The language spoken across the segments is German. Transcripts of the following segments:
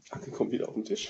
Anke kommt wieder auf den Tisch.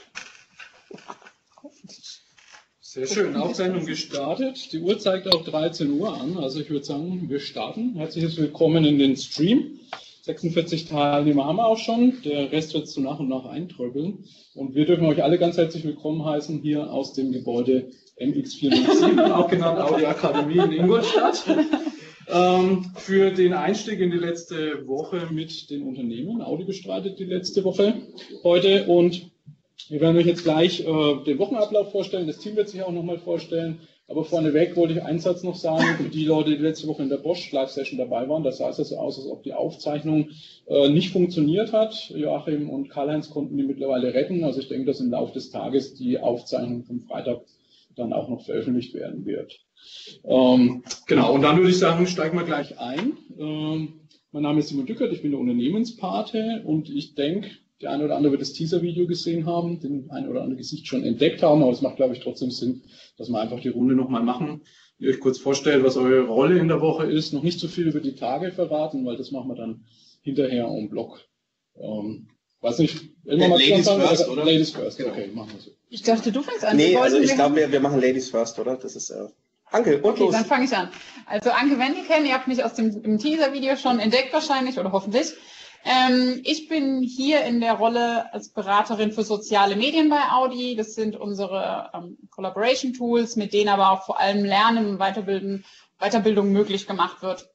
Sehr schön, Aufzeichnung gestartet. Die Uhr zeigt auch 13 Uhr an, also ich würde sagen, wir starten. Herzliches Willkommen in den Stream. 46 Teilnehmer haben wir auch schon, der Rest wird so nach und nach eintröppeln. Und wir dürfen euch alle ganz herzlich willkommen heißen hier aus dem Gebäude MX407, auch genannt Audi Akademie in Ingolstadt. Für den Einstieg in die letzte Woche mit den Unternehmen. Audi bestreitet die letzte Woche heute und wir werden euch jetzt gleich den Wochenablauf vorstellen. Das Team wird sich auch nochmal vorstellen. Aber vorneweg wollte ich einen Satz noch sagen. Für die Leute, die letzte Woche in der Bosch Live-Session dabei waren, das sah es so aus, als ob die Aufzeichnung nicht funktioniert hat. Joachim und Karl-Heinz konnten die mittlerweile retten. Also ich denke, dass im Laufe des Tages die Aufzeichnung vom Freitag dann auch noch veröffentlicht werden wird. Genau, und dann würde ich sagen, steigen wir gleich ein. Mein Name ist Simon Dückert, ich bin der Unternehmenspate und ich denke, der eine oder andere wird das Teaser-Video gesehen haben, den ein oder andere Gesicht schon entdeckt haben, aber es macht, glaube ich, trotzdem Sinn, dass wir einfach die Runde nochmal machen. Ihr euch kurz vorstellt, was eure Rolle in der Woche ist. Noch nicht so viel über die Tage verraten, weil das machen wir dann hinterher en bloc. Weiß nicht, Ladies first, oder? Ladies first, genau. Okay, machen wir so. Ich dachte, du fängst an. Nee, also ich glaube, wir machen Ladies first, oder? Das ist Anke, und okay, los. dann fange ich an. Also Anke Wendelken, ihr habt mich aus dem Teaser-Video schon entdeckt wahrscheinlich oder hoffentlich. Ich bin hier in der Rolle als Beraterin für soziale Medien bei Audi. Das sind unsere Collaboration-Tools, mit denen aber auch vor allem Lernen und Weiterbildung möglich gemacht wird.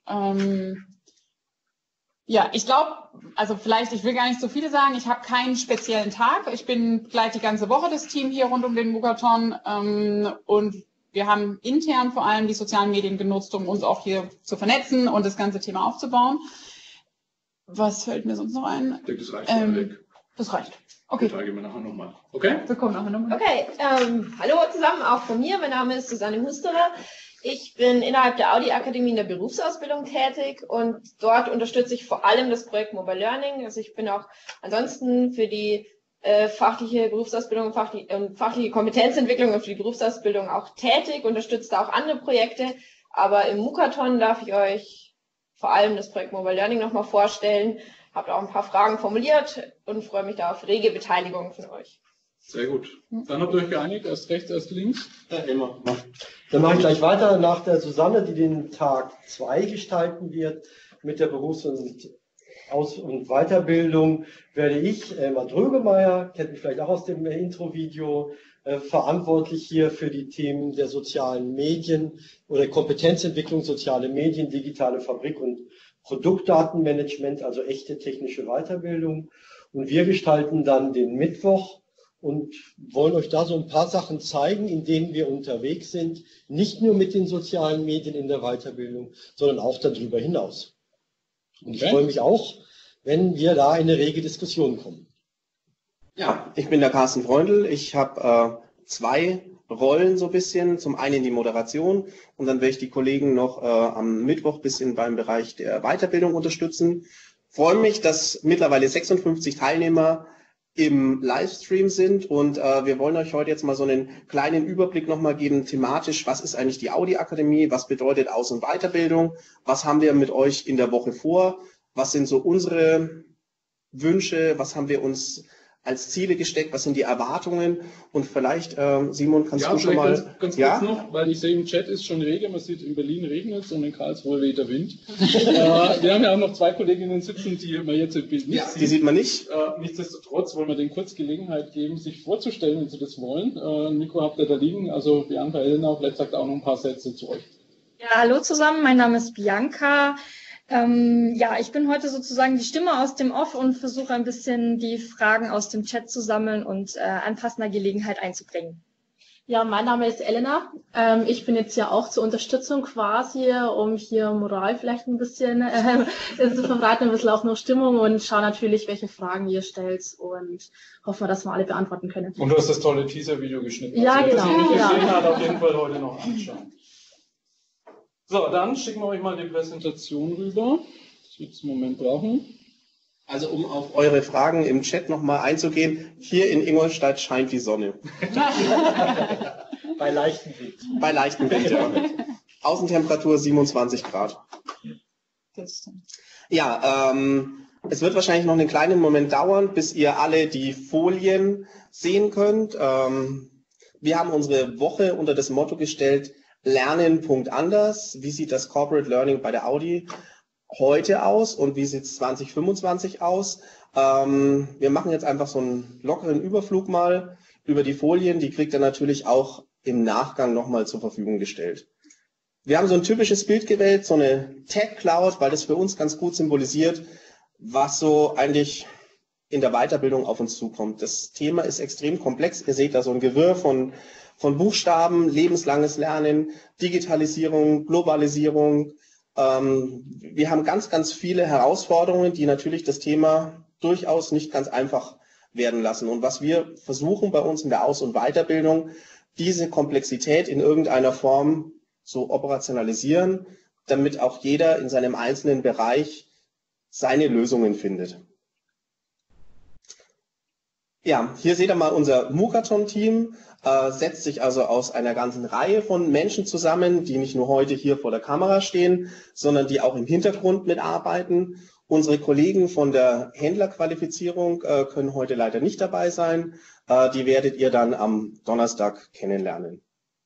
Ja, ich glaube, also vielleicht, ich will gar nicht so viele sagen, ich habe keinen speziellen Tag. Ich bin gleich die ganze Woche das Team hier rund um den Mugathon und wir haben intern vor allem die sozialen Medien genutzt, um uns auch hier zu vernetzen und das ganze Thema aufzubauen. Was fällt mir sonst noch ein? Ich denke, das reicht. Das reicht. Okay. Das gehen wir nachher nochmal. Okay? Wir kommen nachher nochmal. Okay, hallo zusammen, auch von mir. Mein Name ist Susanne Husterer. Ich bin innerhalb der Audi Akademie in der Berufsausbildung tätig und dort unterstütze ich vor allem das Projekt Mobile Learning. Also ich bin auch ansonsten für die fachliche Berufsausbildung und fachliche Kompetenzentwicklung und für die Berufsausbildung auch tätig, unterstütze da auch andere Projekte. Aber im Mugathon darf ich euch vor allem das Projekt Mobile Learning nochmal vorstellen. Habe auch ein paar Fragen formuliert und freue mich da auf rege Beteiligung von euch. Sehr gut. Dann habt ihr euch geeinigt, erst rechts, erst links. Ja, immer. Dann mache ich gleich weiter nach der Susanne, die den Tag 2 gestalten wird mit der Berufs- und Weiterbildung, werde ich, Elmar Drögemeyer, kennt mich vielleicht auch aus dem Intro-Video, verantwortlich hier für die Themen der sozialen Medien oder Kompetenzentwicklung, soziale Medien, digitale Fabrik und Produktdatenmanagement, also echte technische Weiterbildung. Und wir gestalten dann den Mittwoch und wollen euch da so ein paar Sachen zeigen, in denen wir unterwegs sind, nicht nur mit den sozialen Medien in der Weiterbildung, sondern auch darüber hinaus. Und ich freue mich auch, wenn wir da in eine rege Diskussion kommen. Ja, ich bin der Carsten Freundl. Ich habe 2 Rollen so ein bisschen. Zum einen die Moderation und dann werde ich die Kollegen noch am Mittwoch ein bisschen beim Bereich der Weiterbildung unterstützen. Freue mich, dass mittlerweile 56 Teilnehmer im Livestream sind und wir wollen euch heute jetzt mal so einen kleinen Überblick nochmal geben, thematisch, was ist eigentlich die Audi Akademie, was bedeutet Aus- und Weiterbildung, was haben wir mit euch in der Woche vor, was sind so unsere Wünsche, was haben wir uns als Ziele gesteckt, was sind die Erwartungen und vielleicht, Simon, kannst du schon mal... Ganz kurz noch, weil ich sehe, im Chat ist schon Regen, man sieht, in Berlin regnet es und in Karlsruhe weht der Wind. Wir haben ja auch noch 2 Kolleginnen sitzen, die man jetzt im Bild nicht sieht. Die sieht man nicht. Nichtsdestotrotz wollen wir denen kurz Gelegenheit geben, sich vorzustellen, wenn sie das wollen. Nico habt ihr da liegen, also Bianca, Elena, vielleicht sagt auch noch ein paar Sätze zu euch. Ja, hallo zusammen, mein Name ist Bianca. Ja, ich bin heute sozusagen die Stimme aus dem Off und versuche ein bisschen die Fragen aus dem Chat zu sammeln und an passender Gelegenheit einzubringen. Ja, mein Name ist Elena. Ich bin jetzt ja auch zur Unterstützung quasi, um hier Moral vielleicht ein bisschen zu verbreiten, ein bisschen auch noch Stimmung und schaue natürlich, welche Fragen ihr stellt und hoffe, dass wir alle beantworten können. Und du hast das tolle Teaser-Video geschnitten. Ja, also, genau. Das ihr nicht gesehen habt, auf jeden Fall heute noch anschauen. So, dann schicken wir euch mal die Präsentation rüber. Das wird es einen Moment brauchen. Also um auf eure Fragen im Chat nochmal einzugehen, hier in Ingolstadt scheint die Sonne. Bei leichtem Wind. Bei leichtem Wind, ja. Außentemperatur 27 Grad. Ja, Es wird wahrscheinlich noch einen kleinen Moment dauern, bis ihr alle die Folien sehen könnt. Wir haben unsere Woche unter das Motto gestellt, Lernen.anders. Wie sieht das Corporate Learning bei der Audi heute aus und wie sieht es 2025 aus? Wir machen jetzt einfach so einen lockeren Überflug mal über die Folien. Die kriegt ihr natürlich auch im Nachgang nochmal zur Verfügung gestellt. Wir haben so ein typisches Bild gewählt, so eine Tech Cloud, weil das für uns ganz gut symbolisiert, was so eigentlich in der Weiterbildung auf uns zukommt. Das Thema ist extrem komplex. Ihr seht da so ein Gewirr von Buchstaben, lebenslanges Lernen, Digitalisierung, Globalisierung. Wir haben ganz, ganz viele Herausforderungen, die natürlich das Thema durchaus nicht ganz einfach werden lassen. Und was wir versuchen bei uns in der Aus- und Weiterbildung, diese Komplexität in irgendeiner Form zu operationalisieren, damit auch jeder in seinem einzelnen Bereich seine Lösungen findet. Ja, hier seht ihr mal unser Mukaton-Team, setzt sich also aus einer ganzen Reihe von Menschen zusammen, die nicht nur heute hier vor der Kamera stehen, sondern die auch im Hintergrund mitarbeiten. Unsere Kollegen von der Händlerqualifizierung können heute leider nicht dabei sein. Die werdet ihr dann am Donnerstag kennenlernen.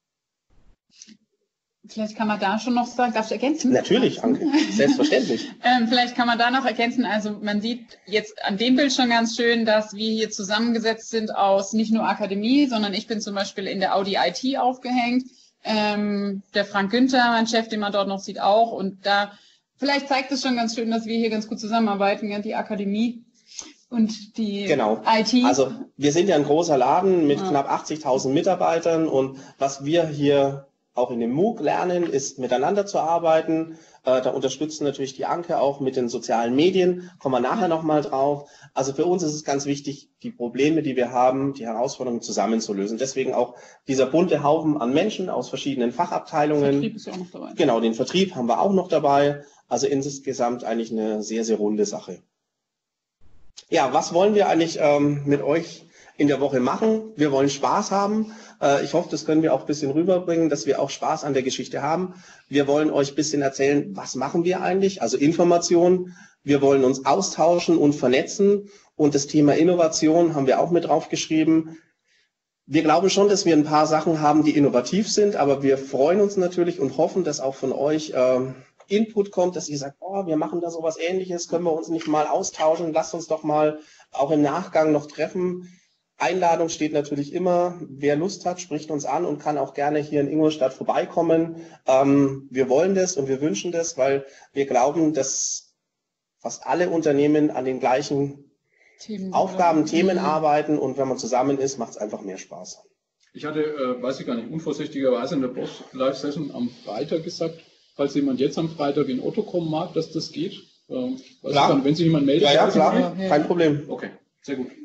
Vielleicht kann man da schon noch sagen, darf ich ergänzen? Natürlich, Anke, selbstverständlich. Vielleicht kann man da noch ergänzen, also man sieht jetzt an dem Bild schon ganz schön, dass wir hier zusammengesetzt sind aus nicht nur Akademie, sondern ich bin zum Beispiel in der Audi IT aufgehängt. Der Frank Günther, mein Chef, den man dort noch sieht, auch. Und da vielleicht zeigt es schon ganz schön, dass wir hier ganz gut zusammenarbeiten, ja, die Akademie und die IT. Also wir sind ja ein großer Laden mit knapp 80.000 Mitarbeitern und was wir hier auch in dem MOOC lernen, ist miteinander zu arbeiten. Da unterstützt natürlich die Anke auch mit den sozialen Medien. Kommen wir nachher nochmal drauf. Also für uns ist es ganz wichtig, die Probleme, die wir haben, die Herausforderungen zusammenzulösen. Deswegen auch dieser bunte Haufen an Menschen aus verschiedenen Fachabteilungen. Vertrieb ist ja auch noch dabei. Genau, den Vertrieb haben wir auch noch dabei. Also insgesamt eigentlich eine sehr, sehr runde Sache. Ja, was wollen wir eigentlich mit euch in der Woche machen? Wir wollen Spaß haben. Ich hoffe, das können wir auch ein bisschen rüberbringen, dass wir auch Spaß an der Geschichte haben. Wir wollen euch ein bisschen erzählen, was machen wir eigentlich, also Informationen. Wir wollen uns austauschen und vernetzen. Und das Thema Innovation haben wir auch mit draufgeschrieben. Wir glauben schon, dass wir ein paar Sachen haben, die innovativ sind, aber wir freuen uns natürlich und hoffen, dass auch von euch Input kommt, dass ihr sagt, oh, wir machen da sowas Ähnliches, können wir uns nicht mal austauschen, lasst uns doch mal auch im Nachgang noch treffen. Einladung steht natürlich immer, wer Lust hat, spricht uns an und kann auch gerne hier in Ingolstadt vorbeikommen. Wir wollen das und wir wünschen das, weil wir glauben, dass fast alle Unternehmen an den gleichen Aufgaben, Themen arbeiten und wenn man zusammen ist, macht es einfach mehr Spaß. Ich hatte, weiß ich gar nicht, unvorsichtigerweise in der Post-Live-Session am Freitag gesagt, falls jemand jetzt am Freitag in Otto kommen mag, dass das geht. Klar. Wenn sich jemand meldet. Ja, klar, kein Problem. Okay. Sehr gut.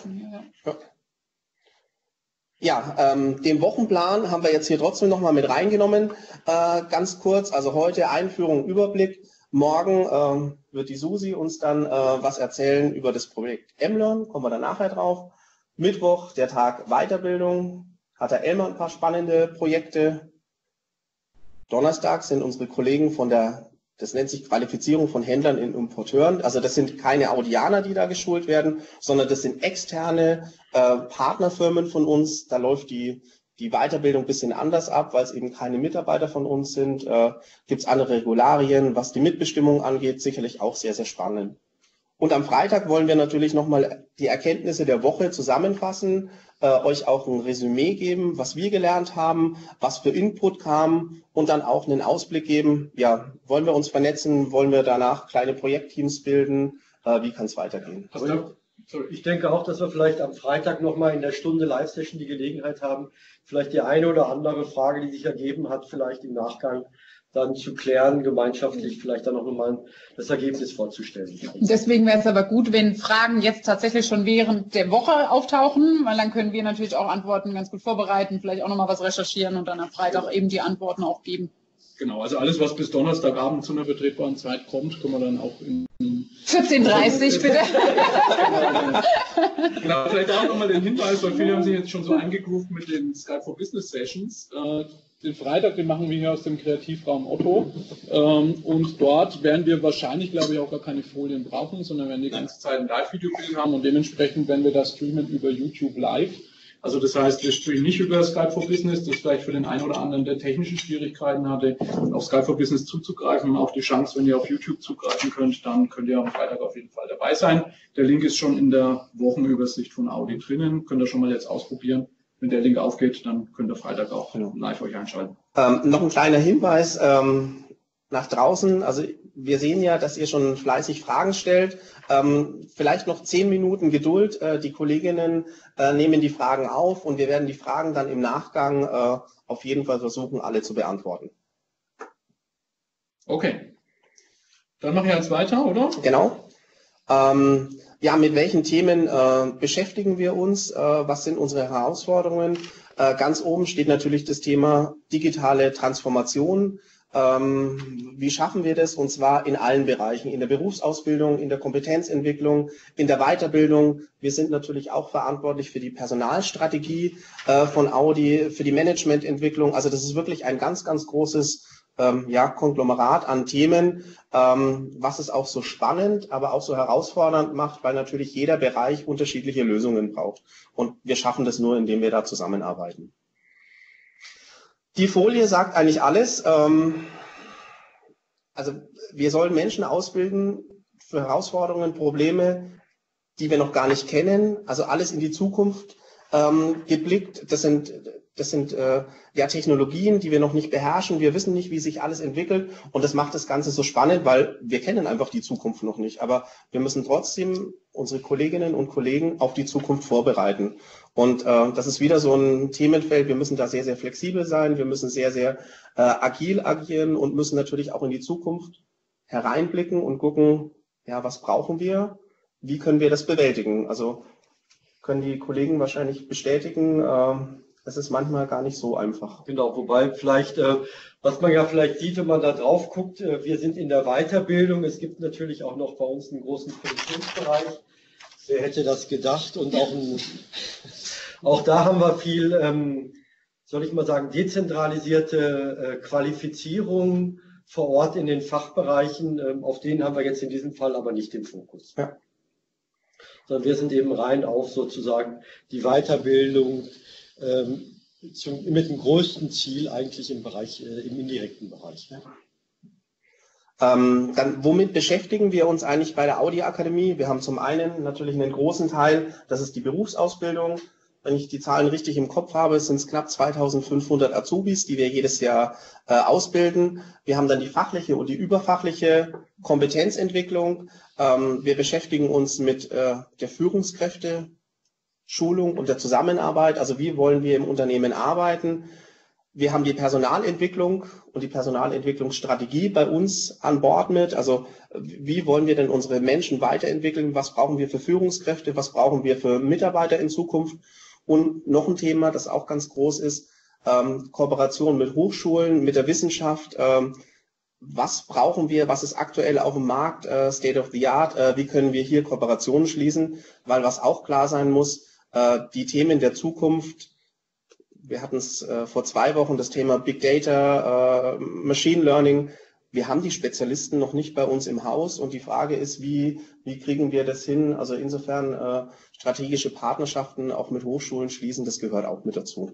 Ja, den Wochenplan haben wir jetzt hier trotzdem nochmal mit reingenommen. Ganz kurz, also heute Einführung, Überblick. Morgen wird die Susi uns dann was erzählen über das Projekt mLearn, kommen wir dann nachher drauf. Mittwoch, der Tag Weiterbildung, hat der Elmar ein paar spannende Projekte. Donnerstag sind unsere Kollegen von das nennt sich Qualifizierung von Händlern in Importeuren. Also das sind keine Audianer, die da geschult werden, sondern das sind externe Partnerfirmen von uns. Da läuft die Weiterbildung ein bisschen anders ab, weil es eben keine Mitarbeiter von uns sind. Gibt es andere Regularien, was die Mitbestimmung angeht, sicherlich auch sehr, sehr spannend. Und am Freitag wollen wir natürlich nochmal die Erkenntnisse der Woche zusammenfassen, euch auch ein Resümee geben, was wir gelernt haben, was für Input kam und dann auch einen Ausblick geben. Ja, wollen wir uns vernetzen, wollen wir danach kleine Projektteams bilden, wie kann es weitergehen? Ich denke auch, dass wir vielleicht am Freitag nochmal in der Stunde Live-Session die Gelegenheit haben, vielleicht die eine oder andere Frage, die sich ergeben hat, vielleicht im Nachgang dann zu klären, gemeinschaftlich vielleicht dann auch nochmal das Ergebnis vorzustellen. Deswegen wäre es aber gut, wenn Fragen jetzt tatsächlich schon während der Woche auftauchen, weil dann können wir natürlich auch Antworten ganz gut vorbereiten, vielleicht auch nochmal was recherchieren und dann am Freitag eben die Antworten auch geben. Genau, also alles, was bis Donnerstagabend zu einer vertretbaren Zeit kommt, können wir dann auch in 14:30 bitte. Genau, vielleicht auch nochmal den Hinweis, weil viele haben sich jetzt schon so eingegroovt mit den Skype for Business Sessions. Den Freitag, den machen wir hier aus dem Kreativraum Otto. Und dort werden wir wahrscheinlich, glaube ich, auch gar keine Folien brauchen, sondern werden die ganze Zeit ein Live-Video-Bild haben und dementsprechend werden wir das streamen über YouTube Live. Also das heißt, wir streamen nicht über Skype for Business, das vielleicht für den einen oder anderen, der technische Schwierigkeiten hatte, auf Skype for Business zuzugreifen. Auch die Chance, wenn ihr auf YouTube zugreifen könnt, dann könnt ihr am Freitag auf jeden Fall dabei sein. Der Link ist schon in der Wochenübersicht von Audi drinnen. Könnt ihr schon mal jetzt ausprobieren. Wenn der Link aufgeht, dann könnt ihr Freitag auch live euch einschalten. Noch ein kleiner Hinweis nach draußen. Also wir sehen ja, dass ihr schon fleißig Fragen stellt. Vielleicht noch 10 Minuten Geduld. Die Kolleginnen nehmen die Fragen auf und wir werden die Fragen dann im Nachgang auf jeden Fall versuchen, alle zu beantworten. Okay. Dann mache ich jetzt weiter, oder? Genau. Ja, mit welchen Themen beschäftigen wir uns? Was sind unsere Herausforderungen? Ganz oben steht natürlich das Thema digitale Transformation. Wie schaffen wir das? Und zwar in allen Bereichen, in der Berufsausbildung, in der Kompetenzentwicklung, in der Weiterbildung. Wir sind natürlich auch verantwortlich für die Personalstrategie von Audi, für die Managemententwicklung. Also das ist wirklich ein ganz, ganz großes Konglomerat an Themen, was es auch so spannend, aber auch so herausfordernd macht, weil natürlich jeder Bereich unterschiedliche Lösungen braucht. Und wir schaffen das nur, indem wir da zusammenarbeiten. Die Folie sagt eigentlich alles. Also wir sollen Menschen ausbilden für Herausforderungen, Probleme, die wir noch gar nicht kennen. Also alles in die Zukunft geblickt. Das sind Technologien, die wir noch nicht beherrschen. Wir wissen nicht, wie sich alles entwickelt. Und das macht das Ganze so spannend, weil wir kennen einfach die Zukunft noch nicht. Aber wir müssen trotzdem unsere Kolleginnen und Kollegen auf die Zukunft vorbereiten. Und das ist wieder so ein Themenfeld. Wir müssen da sehr, sehr flexibel sein. Wir müssen sehr, sehr agil agieren und müssen natürlich auch in die Zukunft hereinblicken und gucken, ja, was brauchen wir? Wie können wir das bewältigen? Also können die Kollegen wahrscheinlich bestätigen, es ist manchmal gar nicht so einfach. Genau, wobei vielleicht, was man ja vielleicht sieht, wenn man da drauf guckt, wir sind in der Weiterbildung. Es gibt natürlich auch noch bei uns einen großen Produktionsbereich. Wer hätte das gedacht? Und auch da haben wir viel, soll ich mal sagen, dezentralisierte Qualifizierung vor Ort in den Fachbereichen. Auf denen haben wir jetzt in diesem Fall aber nicht den Fokus. Ja. Sondern wir sind eben rein auf sozusagen die Weiterbildung mit dem größten Ziel eigentlich im Bereich, im indirekten Bereich. Ja. Dann, womit beschäftigen wir uns eigentlich bei der Audi Akademie? Wir haben zum einen natürlich einen großen Teil, das ist die Berufsausbildung. Wenn ich die Zahlen richtig im Kopf habe, sind es knapp 2500 Azubis, die wir jedes Jahr ausbilden. Wir haben dann die fachliche und die überfachliche Kompetenzentwicklung. Wir beschäftigen uns mit der Führungskräfte-Schulung und der Zusammenarbeit. Also wie wollen wir im Unternehmen arbeiten? Wir haben die Personalentwicklung und die Personalentwicklungsstrategie bei uns an Bord mit. Also wie wollen wir denn unsere Menschen weiterentwickeln? Was brauchen wir für Führungskräfte? Was brauchen wir für Mitarbeiter in Zukunft? Und noch ein Thema, das auch ganz groß ist, Kooperation mit Hochschulen, mit der Wissenschaft. Was brauchen wir? Was ist aktuell auf dem Markt? State of the Art? Wie können wir hier Kooperationen schließen? Weil was auch klar sein muss, die Themen der Zukunft, wir hatten es vor 2 Wochen, das Thema Big Data, Machine Learning. Wir haben die Spezialisten noch nicht bei uns im Haus und die Frage ist, wie kriegen wir das hin? Also insofern strategische Partnerschaften auch mit Hochschulen schließen, das gehört auch mit dazu.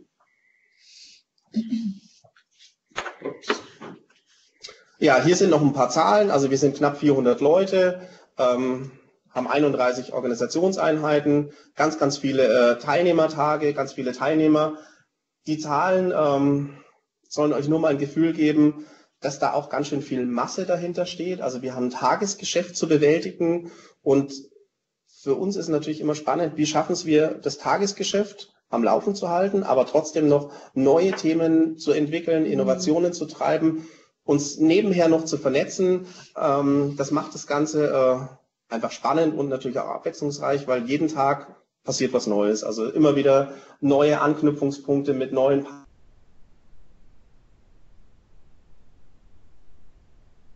Ja, hier sind noch ein paar Zahlen. Also wir sind knapp 400 Leute, haben 31 Organisationseinheiten, ganz, ganz viele Teilnehmertage, ganz viele Teilnehmer. Die Zahlen sollen euch nur mal ein Gefühl geben, dass da auch ganz schön viel Masse dahinter steht. Also wir haben ein Tagesgeschäft zu bewältigen und für uns ist natürlich immer spannend, wie schaffen es wir, das Tagesgeschäft am Laufen zu halten, aber trotzdem noch neue Themen zu entwickeln, Innovationen zu treiben, uns nebenher noch zu vernetzen. Das macht das Ganze einfach spannend und natürlich auch abwechslungsreich, weil jeden Tag passiert was Neues. Also immer wieder neue Anknüpfungspunkte mit neuen Partnern.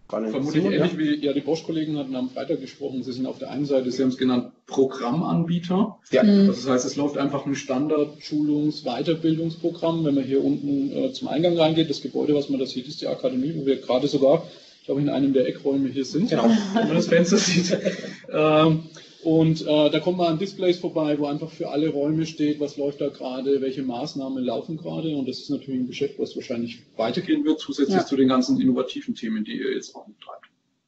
Vermutlich ähnlich wie die Bosch-Kollegen hatten am Freitag gesprochen. Sie sind auf der einen Seite, Sie haben es genannt, Programmanbieter. Ja. Das heißt, es läuft einfach ein Standard-Schulungs-Weiterbildungsprogramm. Wenn man hier unten zum Eingang reingeht, das Gebäude, was man da sieht, ist die Akademie, wo wir gerade sogar, glaube ich, in einem der Eckräume hier sind, Genau. wenn man das Fenster sieht. Da kommt man an Displays vorbei, wo einfach für alle Räume steht, was läuft da gerade, welche Maßnahmen laufen gerade. Und das ist natürlich ein Geschäft, was wahrscheinlich weitergehen wird, zusätzlich zu den ganzen innovativen Themen, die ihr jetzt auch umtreibt.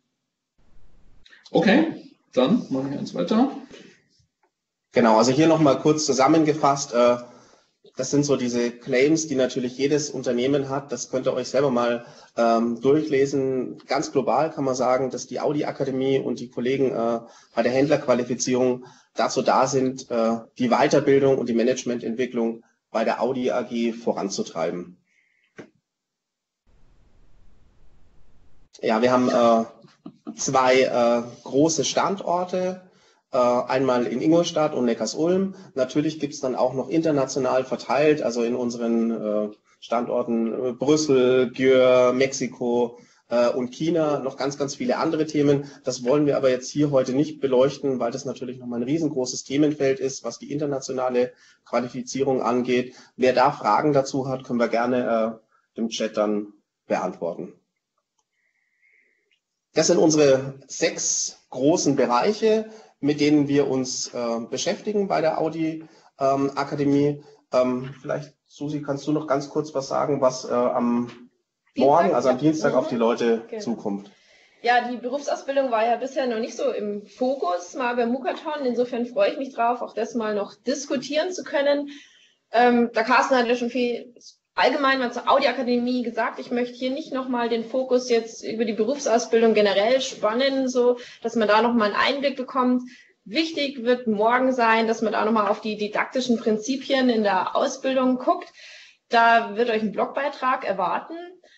Okay, dann machen wir eins weiter. Genau, also hier nochmal kurz zusammengefasst. Das sind so diese Claims, die natürlich jedes Unternehmen hat. Das könnt ihr euch selber mal durchlesen. Ganz global kann man sagen, dass die Audi Akademie und die Kollegen bei der Händlerqualifizierung dazu da sind, die Weiterbildung und die Managemententwicklung bei der Audi AG voranzutreiben. Ja, wir haben zwei große Standorte. Einmal in Ingolstadt und Neckarsulm. Natürlich gibt es dann auch noch international verteilt, also in unseren Standorten Brüssel, Győr, Mexiko und China, noch ganz, ganz viele andere Themen. Das wollen wir aber jetzt hier heute nicht beleuchten, weil das natürlich nochmal ein riesengroßes Themenfeld ist, was die internationale Qualifizierung angeht. Wer da Fragen dazu hat, können wir gerne im Chat dann beantworten. Das sind unsere 6 großen Bereiche, mit denen wir uns beschäftigen bei der Audi Akademie. Vielleicht, Susi, kannst du noch ganz kurz was sagen, was am Morgen, also am Dienstag, auf die Leute zukommt? Ja, die Berufsausbildung war ja bisher noch nicht so im Fokus, mal beim Mukaton. Insofern freue ich mich drauf, auch das mal noch diskutieren zu können. Der Carsten hat ja schon viel allgemein mal zur Audi-Akademie gesagt. Ich möchte hier nicht nochmal den Fokus jetzt über die Berufsausbildung generell spannen, so dass man da nochmal einen Einblick bekommt. Wichtig wird morgen sein, dass man da nochmal auf die didaktischen Prinzipien in der Ausbildung guckt. Da wird euch ein Blogbeitrag erwarten.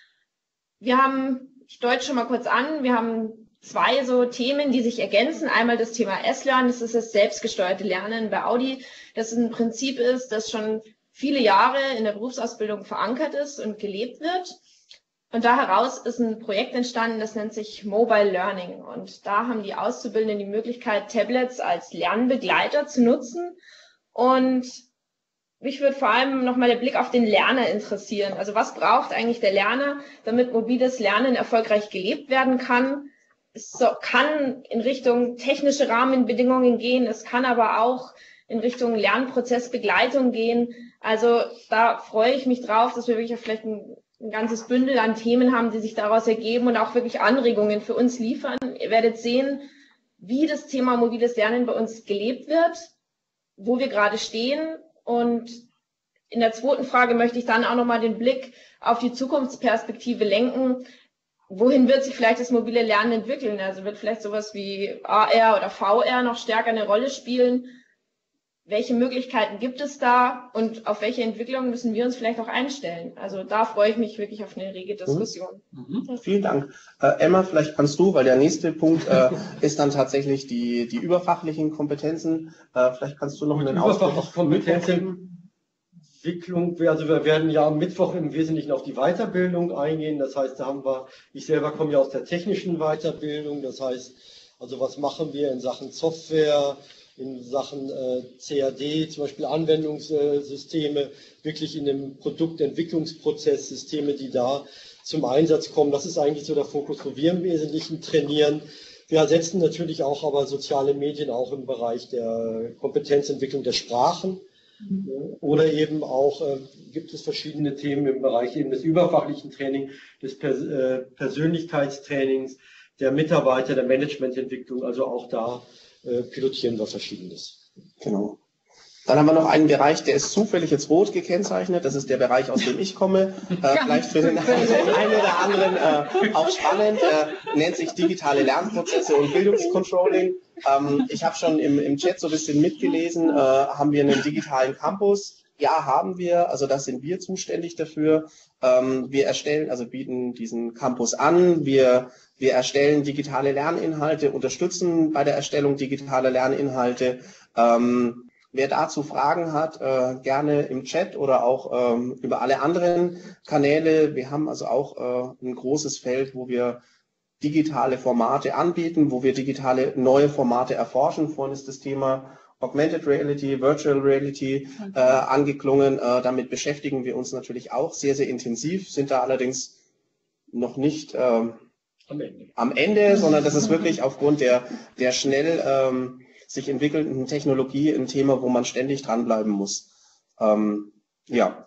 Ich deute schon mal kurz an, wir haben 2 so Themen, die sich ergänzen. Einmal das Thema S-Lernen, das ist das selbstgesteuerte Lernen bei Audi, das ein Prinzip ist, das schon viele Jahre in der Berufsausbildung verankert ist und gelebt wird. Und da heraus ist ein Projekt entstanden, das nennt sich Mobile Learning. Und da haben die Auszubildenden die Möglichkeit, Tablets als Lernbegleiter zu nutzen. Und mich würde vor allem nochmal der Blick auf den Lerner interessieren. Also was braucht eigentlich der Lerner, damit mobiles Lernen erfolgreich gelebt werden kann? Es kann in Richtung technische Rahmenbedingungen gehen, es kann aber auch in Richtung Lernprozessbegleitung gehen. Also da freue ich mich drauf, dass wir wirklich vielleicht ein ganzes Bündel an Themen haben, die sich daraus ergeben und auch wirklich Anregungen für uns liefern. Ihr werdet sehen, wie das Thema mobiles Lernen bei uns gelebt wird, wo wir gerade stehen. Und in der zweiten Frage möchte ich dann auch nochmal den Blick auf die Zukunftsperspektive lenken. Wohin wird sich vielleicht das mobile Lernen entwickeln? Also wird vielleicht sowas wie AR oder VR noch stärker eine Rolle spielen? Welche Möglichkeiten gibt es da und auf welche Entwicklung müssen wir uns vielleicht auch einstellen? Also da freue ich mich wirklich auf eine rege Diskussion. Vielen Dank. Emma, vielleicht kannst du, weil der nächste Punkt ist dann tatsächlich die überfachlichen Kompetenzen. Vielleicht kannst du noch einen Ausblick Kompetenzen. Entwicklung, also wir werden ja am Mittwoch im Wesentlichen auf die Weiterbildung eingehen. Das heißt, ich selber komme ja aus der technischen Weiterbildung. Das heißt, also was machen wir in Sachen Software, in Sachen CAD, zum Beispiel Anwendungssysteme, wirklich in dem Produktentwicklungsprozess, Systeme, die da zum Einsatz kommen. Das ist eigentlich so der Fokus, wo wir im Wesentlichen trainieren. Wir setzen natürlich auch aber soziale Medien auch im Bereich der Kompetenzentwicklung der Sprachen. Oder eben auch gibt es verschiedene Themen im Bereich eben des überfachlichen Trainings, des Persönlichkeitstrainings, der Mitarbeiter, der Managemententwicklung. Also auch da pilotieren wir Verschiedenes. Genau. Dann haben wir noch einen Bereich, der ist zufällig jetzt rot gekennzeichnet. Das ist der Bereich, aus dem ich komme. Vielleicht für den einen oder anderen auch spannend. Nennt sich digitale Lernprozesse und Bildungscontrolling. Ich habe schon im Chat so ein bisschen mitgelesen. Haben wir einen digitalen Campus? Ja, haben wir. Also das sind wir zuständig dafür. Wir erstellen, also bieten diesen Campus an. Wir erstellen digitale Lerninhalte, unterstützen bei der Erstellung digitaler Lerninhalte. Wer dazu Fragen hat, gerne im Chat oder auch über alle anderen Kanäle. Wir haben also auch ein großes Feld, wo wir digitale Formate anbieten, wo wir digitale neue Formate erforschen. Vorhin ist das Thema Augmented Reality, Virtual Reality angeklungen. Damit beschäftigen wir uns natürlich auch sehr, sehr intensiv, sind da allerdings noch nicht am Ende, sondern das ist wirklich aufgrund der schnell sich entwickelnden Technologie ein Thema, wo man ständig dranbleiben muss. Ja.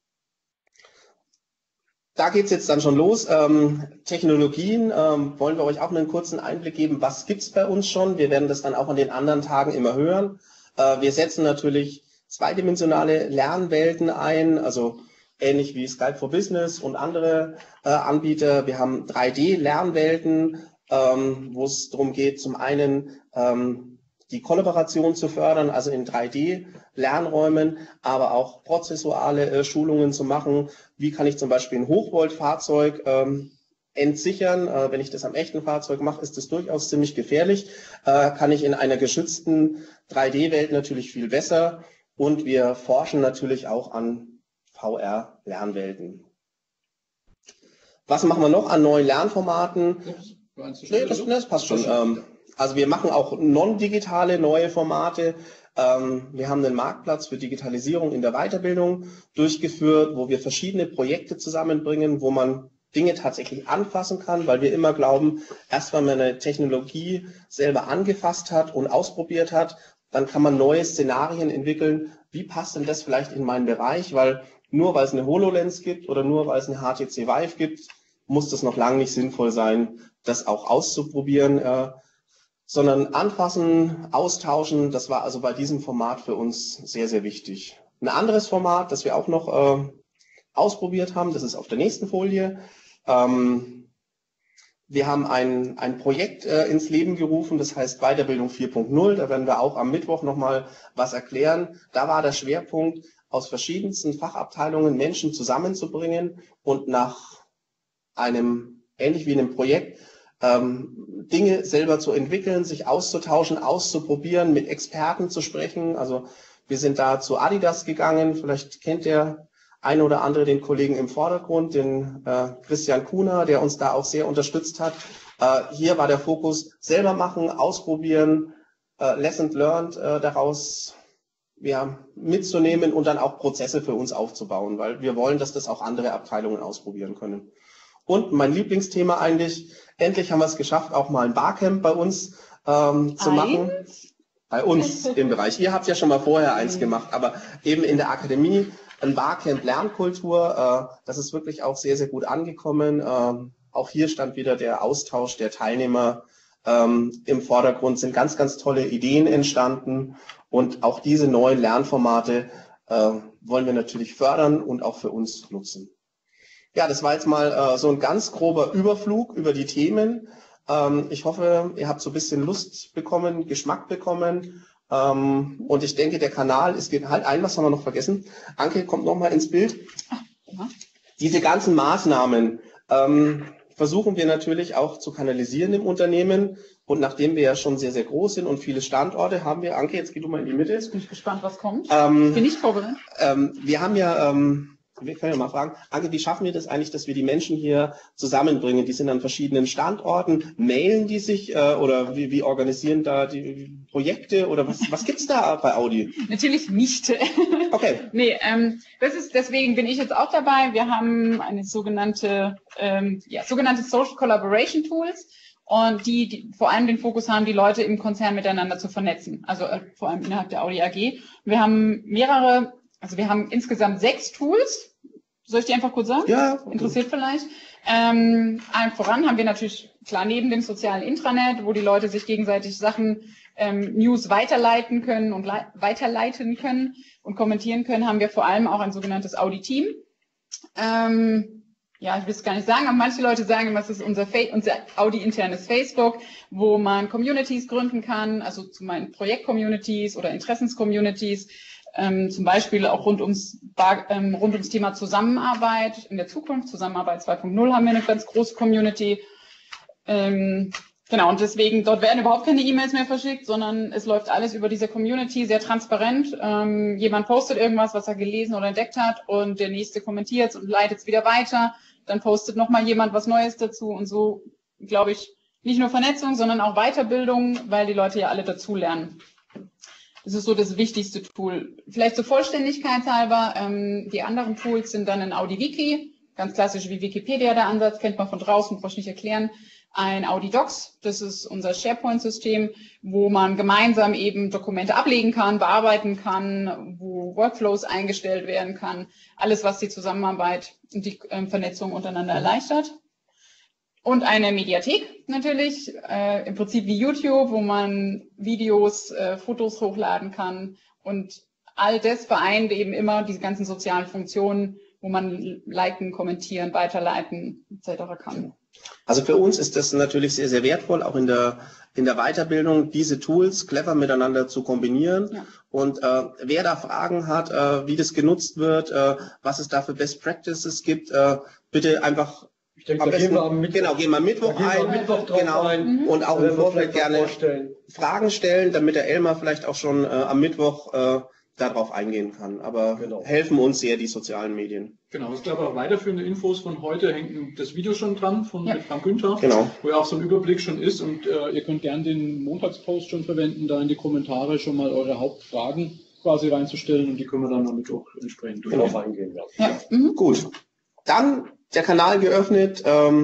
Da geht's jetzt dann schon los. Technologien wollen wir euch auch einen kurzen Einblick geben. Was gibt's bei uns schon? Wir werden das dann auch an den anderen Tagen immer hören. Wir setzen natürlich zweidimensionale Lernwelten ein, also ähnlich wie Skype for Business und andere Anbieter. Wir haben 3D-Lernwelten, wo es darum geht, zum einen die Kollaboration zu fördern, also in 3D-Lernräumen, aber auch prozessuale Schulungen zu machen. Wie kann ich zum Beispiel ein Hochvoltfahrzeug entsichern? Wenn ich das am echten Fahrzeug mache, ist das durchaus ziemlich gefährlich. Kann ich in einer geschützten 3D-Welt natürlich viel besser. Und wir forschen natürlich auch an VR-Lernwelten. Was machen wir noch an neuen Lernformaten? Nee, das passt schon. Also wir machen auch non-digitale neue Formate. Wir haben einen Marktplatz für Digitalisierung in der Weiterbildung durchgeführt, wo wir verschiedene Projekte zusammenbringen, wo man Dinge tatsächlich anfassen kann, weil wir immer glauben, erst wenn man eine Technologie selber angefasst hat und ausprobiert hat, dann kann man neue Szenarien entwickeln. Wie passt denn das vielleicht in meinen Bereich? Weil nur weil es eine HoloLens gibt oder nur weil es eine HTC Vive gibt, muss das noch lange nicht sinnvoll sein, das auch auszuprobieren, sondern anfassen, austauschen. Das war also bei diesem Format für uns sehr, sehr wichtig. Ein anderes Format, das wir auch noch ausprobiert haben, das ist auf der nächsten Folie. Wir haben ein Projekt ins Leben gerufen, das heißt Weiterbildung 4.0. Da werden wir auch am Mittwoch nochmal was erklären. Da war der Schwerpunkt, aus verschiedensten Fachabteilungen Menschen zusammenzubringen und nach einem, ähnlich wie in einem Projekt, Dinge selber zu entwickeln, sich auszutauschen, auszuprobieren, mit Experten zu sprechen. Also wir sind da zu Adidas gegangen, vielleicht kennt der ein oder andere den Kollegen im Vordergrund, den Christian Kuhner, der uns da auch sehr unterstützt hat. Hier war der Fokus selber machen, ausprobieren, Lesson learned daraus mitzunehmen und dann auch Prozesse für uns aufzubauen, weil wir wollen, dass das auch andere Abteilungen ausprobieren können. Und mein Lieblingsthema eigentlich, endlich haben wir es geschafft, auch mal ein Barcamp bei uns zu machen. Bei uns im Bereich. Ihr habt ja schon mal vorher eins gemacht, aber eben in der Akademie ein Barcamp Lernkultur. Das ist wirklich auch sehr, sehr gut angekommen. Auch hier stand wieder der Austausch der Teilnehmer im Vordergrund, sind ganz, ganz tolle Ideen entstanden. Und auch diese neuen Lernformate wollen wir natürlich fördern und auch für uns nutzen. Ja, das war jetzt mal so ein ganz grober Überflug über die Themen. Ich hoffe, ihr habt so ein bisschen Lust bekommen, Geschmack bekommen. Und ich denke, der Kanal ist halt ein, was haben wir noch vergessen? Anke kommt nochmal ins Bild. Diese ganzen Maßnahmen versuchen wir natürlich auch zu kanalisieren im Unternehmen. Und nachdem wir ja schon sehr, sehr groß sind und viele Standorte haben wir, Anke, jetzt geh du mal in die Mitte. Jetzt bin ich gespannt, was kommt. Ich bin nicht vorbereitet. Wir haben ja, wir können ja mal fragen, Anke, wie schaffen wir das eigentlich, dass wir die Menschen hier zusammenbringen? Die sind an verschiedenen Standorten, mailen die sich oder wie organisieren da die Projekte oder was gibt's da bei Audi? Natürlich nicht. Okay. Nee, deswegen bin ich jetzt auch dabei. Wir haben eine sogenannte Social Collaboration Tools. Und die vor allem den Fokus haben, die Leute im Konzern miteinander zu vernetzen. Also vor allem innerhalb der Audi AG. Wir haben wir haben insgesamt 6 Tools. Soll ich die einfach kurz sagen? Ja. Interessiert vielleicht. Allen voran haben wir natürlich, klar, neben dem sozialen Intranet, wo die Leute sich gegenseitig Sachen, News weiterleiten können und weiterleiten können und kommentieren können, haben wir vor allem auch ein sogenanntes Audi-Team. Ja, ich will es gar nicht sagen, aber manche Leute sagen immer, es ist unser Audi-internes Facebook, wo man Communities gründen kann, also zum Beispiel Projekt-Communities oder Interessens-Communities, zum Beispiel auch rund ums Thema Zusammenarbeit in der Zukunft. Zusammenarbeit 2.0 haben wir eine ganz große Community. Genau, und deswegen, dort werden überhaupt keine E-Mails mehr verschickt, sondern es läuft alles über diese Community, sehr transparent. Jemand postet irgendwas, was er gelesen oder entdeckt hat und der nächste kommentiert es und leitet es wieder weiter. Dann postet nochmal jemand was Neues dazu und so glaube ich, nicht nur Vernetzung, sondern auch Weiterbildung, weil die Leute ja alle dazulernen. Das ist so das wichtigste Tool. Vielleicht zur Vollständigkeit halber, die anderen Tools sind dann ein AudiWiki, ganz klassisch wie Wikipedia der Ansatz, kennt man von draußen, brauche ich nicht erklären. Ein AudiDocs, das ist unser SharePoint-System, wo man gemeinsam eben Dokumente ablegen kann, bearbeiten kann, wo Workflows eingestellt werden kann. Alles, was die Zusammenarbeit und die Vernetzung untereinander erleichtert. Und eine Mediathek natürlich, im Prinzip wie YouTube, wo man Videos, Fotos hochladen kann. Und all das vereint eben immer diese ganzen sozialen Funktionen, wo man liken, kommentieren, weiterleiten etc. kann. Also für uns ist das natürlich sehr, sehr wertvoll, auch in der Weiterbildung, diese Tools clever miteinander zu kombinieren. Ja. Und wer da Fragen hat, wie das genutzt wird, was es da für Best Practices gibt, bitte einfach ich denke, da gehen wir am Mittwoch, genau, gehen wir am Mittwoch ein. Und auch im Vorfeld gerne Fragen stellen, damit der Elmar vielleicht auch schon am Mittwoch darauf eingehen kann. Aber helfen uns sehr die sozialen Medien. Genau, ich glaube auch weiterführende Infos von heute hängt das Video schon dran von mit Frank Günther, wo ja auch so ein Überblick schon ist und ihr könnt gerne den Montagspost schon verwenden, da in die Kommentare schon mal eure Hauptfragen quasi reinzustellen und die können wir dann am Mittwoch entsprechend darauf eingehen. Gut, dann der Kanal geöffnet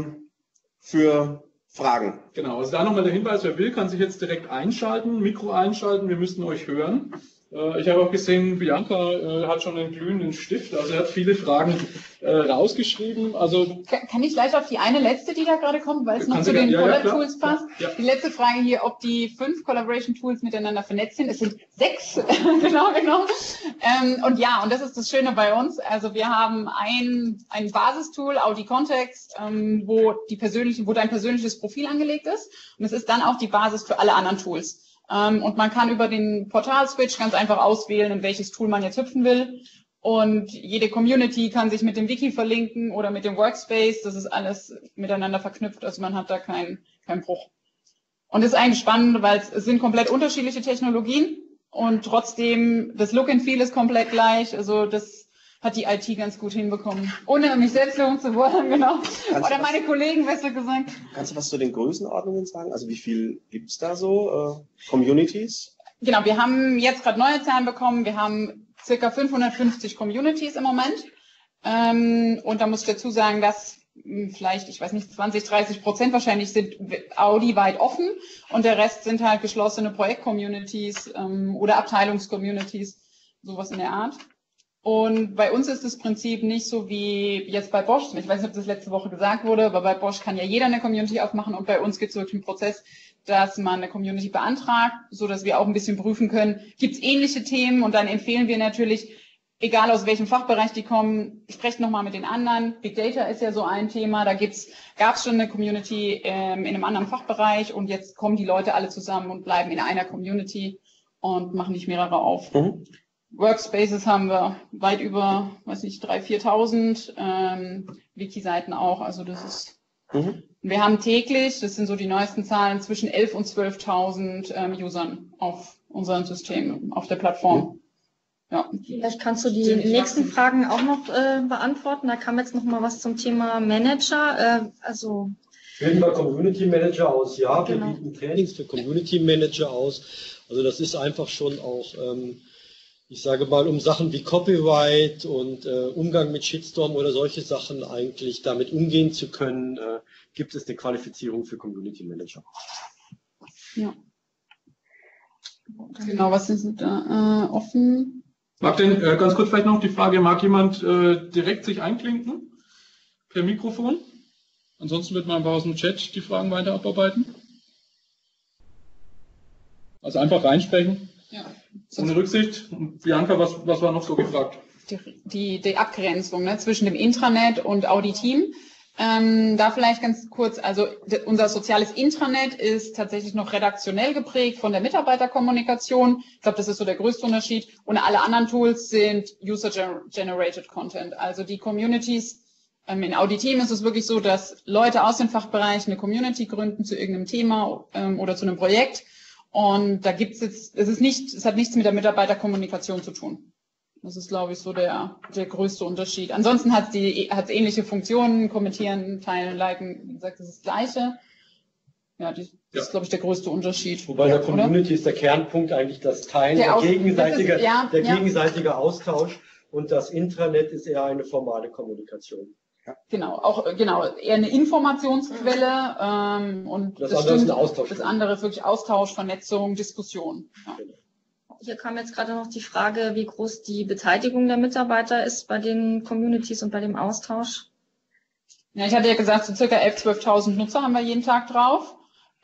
für Fragen. Genau, also da nochmal der Hinweis, wer will, kann sich jetzt direkt einschalten, Mikro einschalten, wir müssten euch hören. Ich habe auch gesehen, Bianca hat schon einen glühenden Stift, also er hat viele Fragen rausgeschrieben. Also kann ich gleich auf die eine letzte, die da gerade kommt, weil es noch zu den Collab-Tools passt? Ja. Die letzte Frage hier, ob die 5 Collaboration-Tools miteinander vernetzt sind. Es sind 6, genau. Und ja, und das ist das Schöne bei uns. Also wir haben ein Basistool, Audi Context, wo dein persönliches Profil angelegt ist. Und es ist dann auch die Basis für alle anderen Tools. Und man kann über den Portal-Switch ganz einfach auswählen, in welches Tool man jetzt hüpfen will. Und jede Community kann sich mit dem Wiki verlinken oder mit dem Workspace. Das ist alles miteinander verknüpft, also man hat da keinen Bruch. Und das ist eigentlich spannend, weil es sind komplett unterschiedliche Technologien und trotzdem das Look and Feel ist komplett gleich. Also das hat die IT ganz gut hinbekommen. Ohne mich selbst loben zu wollen, genau. Oder meine Kollegen, besser gesagt. Kannst du was zu den Größenordnungen sagen? Also wie viel gibt es da so? Communities? Genau, wir haben jetzt gerade neue Zahlen bekommen. Wir haben circa 550 Communities im Moment. Und da muss ich dazu sagen, dass vielleicht, ich weiß nicht, 20-30% wahrscheinlich sind Audi weit offen und der Rest sind halt geschlossene Projekt-Communities oder Abteilungs-Communities, sowas in der Art. Und bei uns ist das Prinzip nicht so wie jetzt bei Bosch. Ich weiß nicht, ob das letzte Woche gesagt wurde, aber bei Bosch kann ja jeder eine Community aufmachen und bei uns gibt es wirklich einen Prozess, dass man eine Community beantragt, so dass wir auch ein bisschen prüfen können, gibt es ähnliche Themen und dann empfehlen wir natürlich, egal aus welchem Fachbereich die kommen, sprecht nochmal mit den anderen. Big Data ist ja so ein Thema, da gab es schon eine Community in einem anderen Fachbereich und jetzt kommen die Leute alle zusammen und bleiben in einer Community und machen nicht mehrere auf. Workspaces haben wir weit über, 3.000, 4.000, Wiki-Seiten auch, also das ist, wir haben täglich, das sind so die neuesten Zahlen, zwischen 11.000 und 12.000 Usern auf unserem System, auf der Plattform. Ja. Vielleicht kannst du die nächsten Fragen auch noch beantworten, da kam jetzt noch mal was zum Thema Manager, Wählen wir Community Manager aus, ja, wir bieten Trainings für Community Manager aus, also das ist einfach schon auch, ich sage mal, um Sachen wie Copyright und Umgang mit Shitstorm oder solche Sachen eigentlich damit umgehen zu können, gibt es eine Qualifizierung für Community Manager. Ja. Genau, was sind da offen? Mag denn, ganz kurz vielleicht noch die Frage, mag jemand direkt sich einklinken per Mikrofon? Ansonsten wird man einfach aus dem Chat die Fragen weiter abarbeiten. Also einfach reinsprechen. Ja. Ohne Rücksicht. Und Bianca, was war noch so gefragt? Die Abgrenzung zwischen dem Intranet und Audi-Team. Da vielleicht ganz kurz, also unser soziales Intranet ist tatsächlich noch redaktionell geprägt von der Mitarbeiterkommunikation. Ich glaube, das ist so der größte Unterschied. Und alle anderen Tools sind User-Generated Content. Also die Communities, in Audi-Team ist es wirklich so, dass Leute aus den Fachbereichen eine Community gründen zu irgendeinem Thema oder zu einem Projekt. Und da gibt's jetzt, es hat nichts mit der Mitarbeiterkommunikation zu tun. Das ist, glaube ich, so der größte Unterschied. Ansonsten hat es ähnliche Funktionen, kommentieren, teilen, liken, wie gesagt, das ist das Gleiche. Ja, das ist, glaube ich, der größte Unterschied. Wobei der oder? Community ist der Kernpunkt eigentlich das Teilen, der gegenseitige Austausch, und das Intranet ist eher eine formale Kommunikation. Genau, eher eine Informationsquelle und das andere ist ein Austausch. Das andere ist wirklich Austausch, Vernetzung, Diskussion. Ja. Hier kam jetzt gerade noch die Frage, wie groß die Beteiligung der Mitarbeiter ist bei den Communities und bei dem Austausch. Ja, ich hatte ja gesagt, so circa 11.000, 12.000 Nutzer haben wir jeden Tag drauf.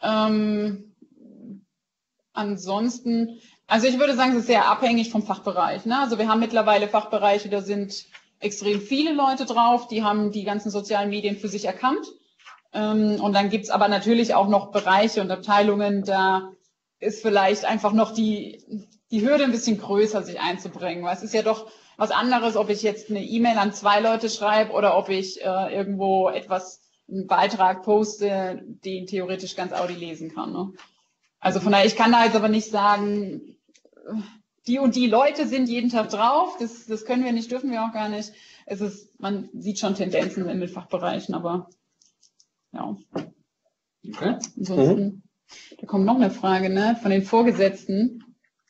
Ansonsten, also ich würde sagen, es ist sehr abhängig vom Fachbereich. Ne? Also wir haben mittlerweile Fachbereiche, da sind extrem viele Leute drauf, die haben die ganzen sozialen Medien für sich erkannt. Und dann gibt's aber natürlich auch noch Bereiche und Abteilungen, da ist vielleicht einfach noch die Hürde ein bisschen größer, sich einzubringen. Weil es ist ja doch was anderes, ob ich jetzt eine E-Mail an 2 Leute schreibe oder ob ich irgendwo einen Beitrag poste, den theoretisch ganz Audi lesen kann. Ne? Also von daher, ich kann da jetzt aber nicht sagen, die und die Leute sind jeden Tag drauf. Das können wir nicht, dürfen wir auch gar nicht. Man sieht schon Tendenzen in den Fachbereichen, aber ja. Okay. Ansonsten, da kommt noch eine Frage, ne, von den Vorgesetzten.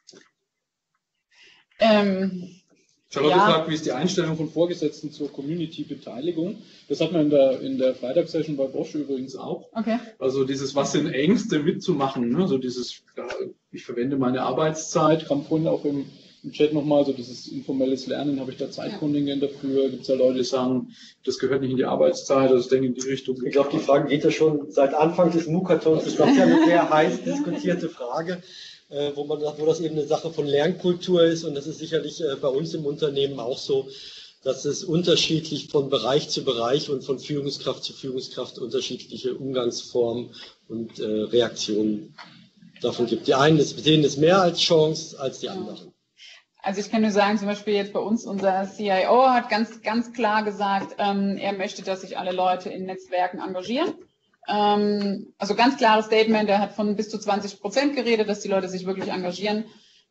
Charlotte fragt, wie ist die Einstellung von Vorgesetzten zur Community-Beteiligung? Das hat man in der Freitagssession bei Bosch übrigens auch. Okay. Also dieses, was sind Ängste mitzumachen, ne? So dieses, ich verwende meine Arbeitszeit, kam vorhin auch im Chat nochmal, so dieses informelles Lernen, habe ich da Zeitkontingent dafür? Gibt es da Leute, die sagen, das gehört nicht in die Arbeitszeit, also ich denke in die Richtung. Ich glaube, die Frage geht ja schon seit Anfang des Mookathons, das ist ja eine sehr heiß diskutierte Frage. Wo das eben eine Sache von Lernkultur ist, und das ist sicherlich bei uns im Unternehmen auch so, dass es unterschiedlich von Bereich zu Bereich und von Führungskraft zu Führungskraft unterschiedliche Umgangsformen und Reaktionen davon gibt. Die einen sehen es mehr als Chance als die anderen. Also ich kann nur sagen, zum Beispiel jetzt bei uns, unser CIO hat ganz, ganz klar gesagt, er möchte, dass sich alle Leute in Netzwerken engagieren. Also ganz klares Statement, er hat von bis zu 20% geredet, dass die Leute sich wirklich engagieren.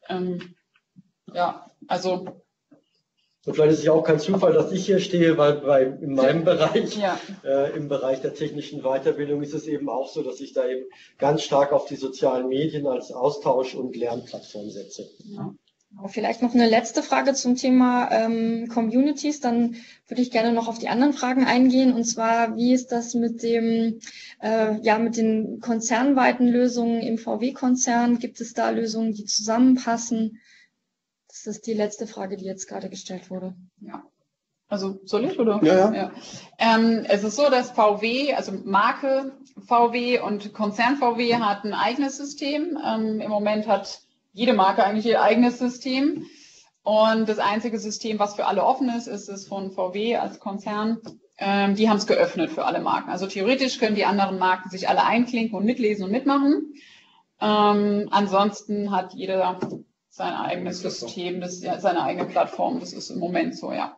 Ja, also. Und vielleicht ist es ja auch kein Zufall, dass ich hier stehe, weil in meinem Bereich, im Bereich der technischen Weiterbildung, ist es eben auch so, dass ich da eben ganz stark auf die sozialen Medien als Austausch- und Lernplattform setze. Ja. Vielleicht noch eine letzte Frage zum Thema Communities, dann würde ich gerne noch auf die anderen Fragen eingehen, und zwar, wie ist das mit dem, mit den konzernweiten Lösungen im VW-Konzern? Gibt es da Lösungen, die zusammenpassen? Das ist die letzte Frage, die jetzt gerade gestellt wurde. Ja. Also soll ich, oder? Ja. Es ist so, dass VW, also Marke VW und Konzern VW hat ein eigenes System. Im Moment hat jede Marke eigentlich ihr eigenes System. Und das einzige System, was für alle offen ist, ist es von VW als Konzern. Die haben es geöffnet für alle Marken. Also theoretisch können die anderen Marken sich alle einklinken und mitlesen und mitmachen. Ansonsten hat jeder sein eigenes System, seine eigene Plattform. Das ist im Moment so, ja.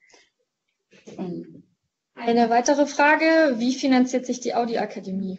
Eine weitere Frage, wie finanziert sich die Audi Akademie?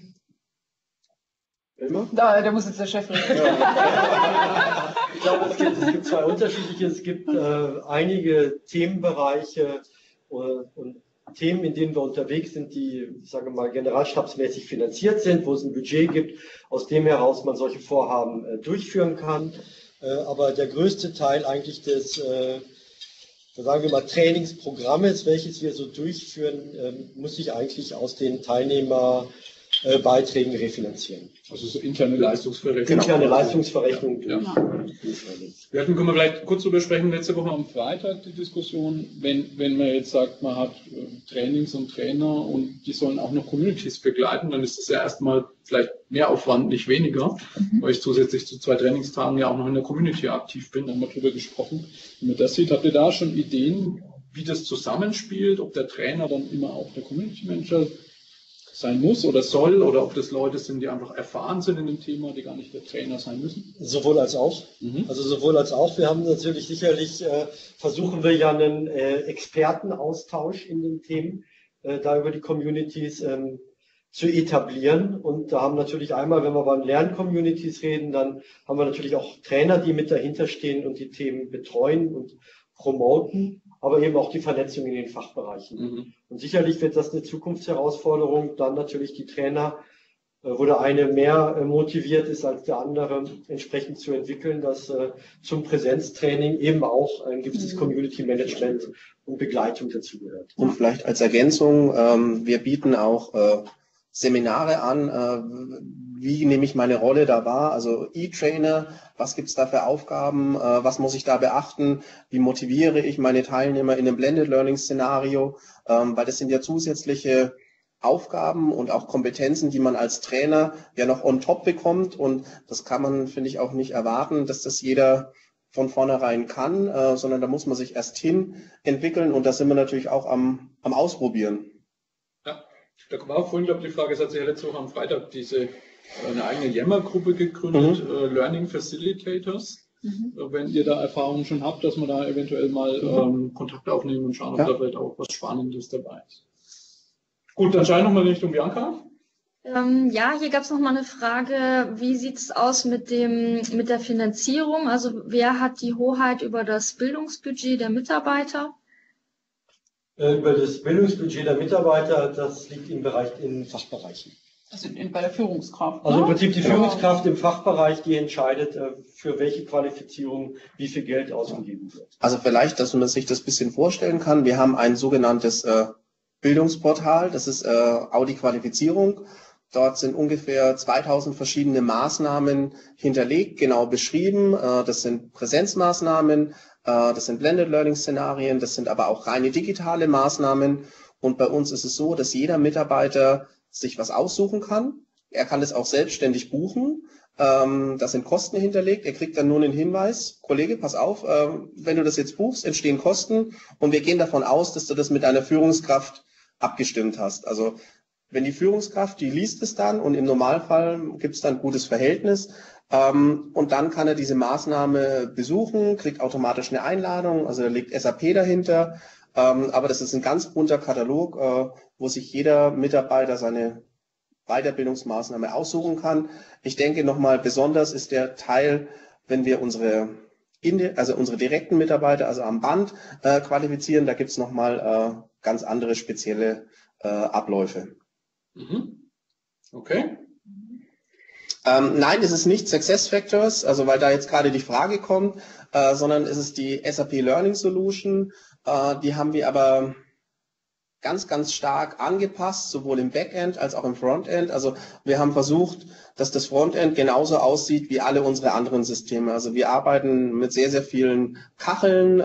Da muss jetzt der Chef reden. Ich glaube, es gibt zwei unterschiedliche. Es gibt einige Themenbereiche und Themen, in denen wir unterwegs sind, die, ich sage mal, generalstabsmäßig finanziert sind, wo es ein Budget gibt, aus dem heraus man solche Vorhaben durchführen kann. Aber der größte Teil eigentlich des, sagen wir mal, Trainingsprogrammes, welches wir so durchführen, muss sich eigentlich aus den Teilnehmerbeiträgen refinanzieren. Also so interne Leistungsverrechnung. Interne Leistungsverrechnung. Ja. Können wir vielleicht kurz darüber sprechen, letzte Woche am Freitag die Diskussion, wenn man jetzt sagt, man hat Trainings und Trainer und die sollen auch noch Communities begleiten, dann ist das ja erstmal vielleicht mehr Aufwand, nicht weniger, weil ich zusätzlich zu 2 Trainingstagen ja auch noch in der Community aktiv bin, haben wir darüber gesprochen. Wenn man das sieht, habt ihr da schon Ideen, wie das zusammenspielt, ob der Trainer dann immer auch der Community Manager sein muss oder soll, oder ob das Leute sind, die einfach erfahren sind in dem Thema, die gar nicht der Trainer sein müssen? Sowohl als auch. Also sowohl als auch. Wir haben natürlich sicherlich, versuchen wir ja einen Expertenaustausch in den Themen, da über die Communities zu etablieren. Und da haben natürlich einmal, wenn wir beim Lern-Communities reden, dann haben wir natürlich auch Trainer, die mit dahinter stehen und die Themen betreuen und promoten, aber eben auch die Vernetzung in den Fachbereichen. Und sicherlich wird das eine Zukunftsherausforderung, dann natürlich die Trainer wo der eine mehr motiviert ist als der andere, entsprechend zu entwickeln, dass zum Präsenztraining eben auch ein gewisses Community Management und Begleitung dazugehört. Und vielleicht als Ergänzung, wir bieten auch Seminare an, wie nehme ich meine Rolle da wahr, also E-Trainer, was gibt's da für Aufgaben, was muss ich da beachten, wie motiviere ich meine Teilnehmer in einem Blended Learning Szenario, weil das sind ja zusätzliche Aufgaben und auch Kompetenzen, die man als Trainer ja noch on top bekommt, und das kann man, finde ich, auch nicht erwarten, dass das jeder von vornherein kann, sondern da muss man sich erst hin entwickeln, und da sind wir natürlich auch am Ausprobieren. Ja, da war auch vorhin, glaube ich, die Frage, es hat sich ja letzte Woche am Freitag eine eigene Yammer-Gruppe gegründet, Learning Facilitators. Wenn ihr da Erfahrungen schon habt, dass man da eventuell mal Kontakt aufnehmen und schauen, ob da vielleicht auch was Spannendes dabei ist. Gut, dann schauen wir nochmal Richtung Bianca. Ja, hier gab es nochmal eine Frage, wie sieht es aus mit der Finanzierung? Also wer hat die Hoheit über das Bildungsbudget der Mitarbeiter? Über das Bildungsbudget der Mitarbeiter, das liegt im Bereich in Fachbereichen. Also bei der Führungskraft. Also im ne? Prinzip die Führungskraft im Fachbereich, die entscheidet, für welche Qualifizierung wie viel Geld ausgegeben wird. Also vielleicht, dass man sich das ein bisschen vorstellen kann, wir haben ein sogenanntes Bildungsportal, das ist Audi Qualifizierung. Dort sind ungefähr 2000 verschiedene Maßnahmen hinterlegt, genau beschrieben. Das sind Präsenzmaßnahmen, das sind Blended Learning Szenarien, das sind aber auch reine digitale Maßnahmen. Und bei uns ist es so, dass jeder Mitarbeiter sich was aussuchen kann. Er kann es auch selbstständig buchen. Da sind Kosten hinterlegt. Er kriegt dann nur einen Hinweis: Kollege, pass auf, wenn du das jetzt buchst, entstehen Kosten, und wir gehen davon aus, dass du das mit deiner Führungskraft abgestimmt hast. Also wenn die Führungskraft, die liest es dann, und im Normalfall gibt es dann ein gutes Verhältnis, und dann kann er diese Maßnahme besuchen, kriegt automatisch eine Einladung, also da liegt SAP dahinter, aber das ist ein ganz bunter Katalog, wo sich jeder Mitarbeiter seine Weiterbildungsmaßnahme aussuchen kann. Ich denke nochmal, besonders ist der Teil, wenn wir unsere direkten Mitarbeiter, also am Band, qualifizieren, da gibt es nochmal ganz andere spezielle Abläufe. Okay. Nein, es ist nicht SuccessFactors, also weil da jetzt gerade die Frage kommt, sondern es ist die SAP Learning Solution. Die haben wir aber ganz, ganz stark angepasst, sowohl im Backend als auch im Frontend. Also wir haben versucht, dass das Frontend genauso aussieht wie alle unsere anderen Systeme. Also wir arbeiten mit sehr, sehr vielen Kacheln,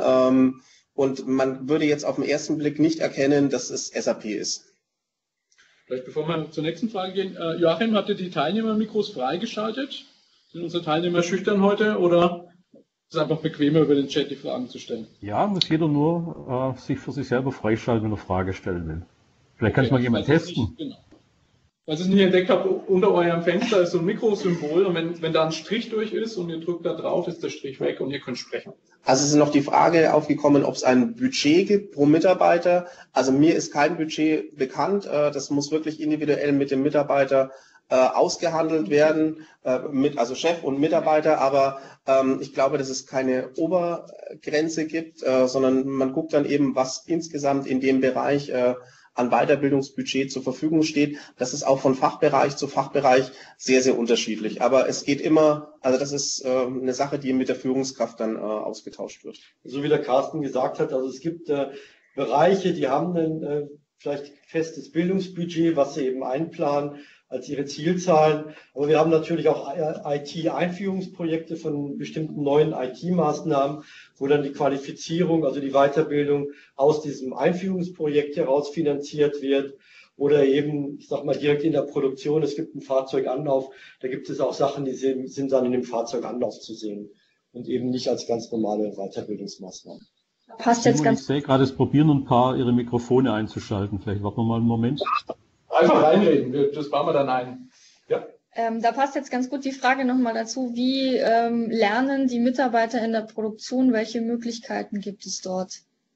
und man würde jetzt auf den ersten Blick nicht erkennen, dass es SAP ist. Vielleicht bevor wir zur nächsten Frage gehen, Joachim, habt ihr die Teilnehmermikros freigeschaltet? Sind unsere Teilnehmer schüchtern heute, oder ist es einfach bequemer, über den Chat die Fragen zu stellen? Ja, muss jeder nur sich für sich selber freischalten, wenn er Frage stellen will. Vielleicht kann es mal jemand testen. Genau. Was ich nicht entdeckt habe, unter eurem Fenster ist so ein Mikrosymbol, und wenn da ein Strich durch ist und ihr drückt da drauf, ist der Strich weg und ihr könnt sprechen. Also es ist noch die Frage aufgekommen, ob es ein Budget gibt pro Mitarbeiter. Also mir ist kein Budget bekannt. Das muss wirklich individuell mit dem Mitarbeiter ausgehandelt werden, also Chef und Mitarbeiter. Aber ich glaube, dass es keine Obergrenze gibt, sondern man guckt dann eben, was insgesamt in dem Bereich an Weiterbildungsbudget zur Verfügung steht. Das ist auch von Fachbereich zu Fachbereich sehr, sehr unterschiedlich. Aber es geht immer, also das ist eine Sache, die mit der Führungskraft dann ausgetauscht wird. So wie der Carsten gesagt hat, also es gibt Bereiche, die haben ein vielleicht festes Bildungsbudget, was sie eben einplanen als ihre Zielzahlen. Aber wir haben natürlich auch IT-Einführungsprojekte von bestimmten neuen IT-Maßnahmen, wo dann die Qualifizierung, also die Weiterbildung aus diesem Einführungsprojekt heraus finanziert wird. Oder eben, ich sag mal, direkt in der Produktion, es gibt einen Fahrzeuganlauf, da gibt es auch Sachen, die sind dann in dem Fahrzeuganlauf zu sehen und eben nicht als ganz normale Weiterbildungsmaßnahmen. Passt jetzt ganz. Ich sehe gerade, es probieren ein paar, ihre Mikrofone einzuschalten. Vielleicht warten wir mal einen Moment. Einfach reinreden, das bauen wir dann ein. Ja. Da passt jetzt ganz gut die Frage nochmal dazu, wie lernen die Mitarbeiter in der Produktion, welche Möglichkeiten gibt es dort?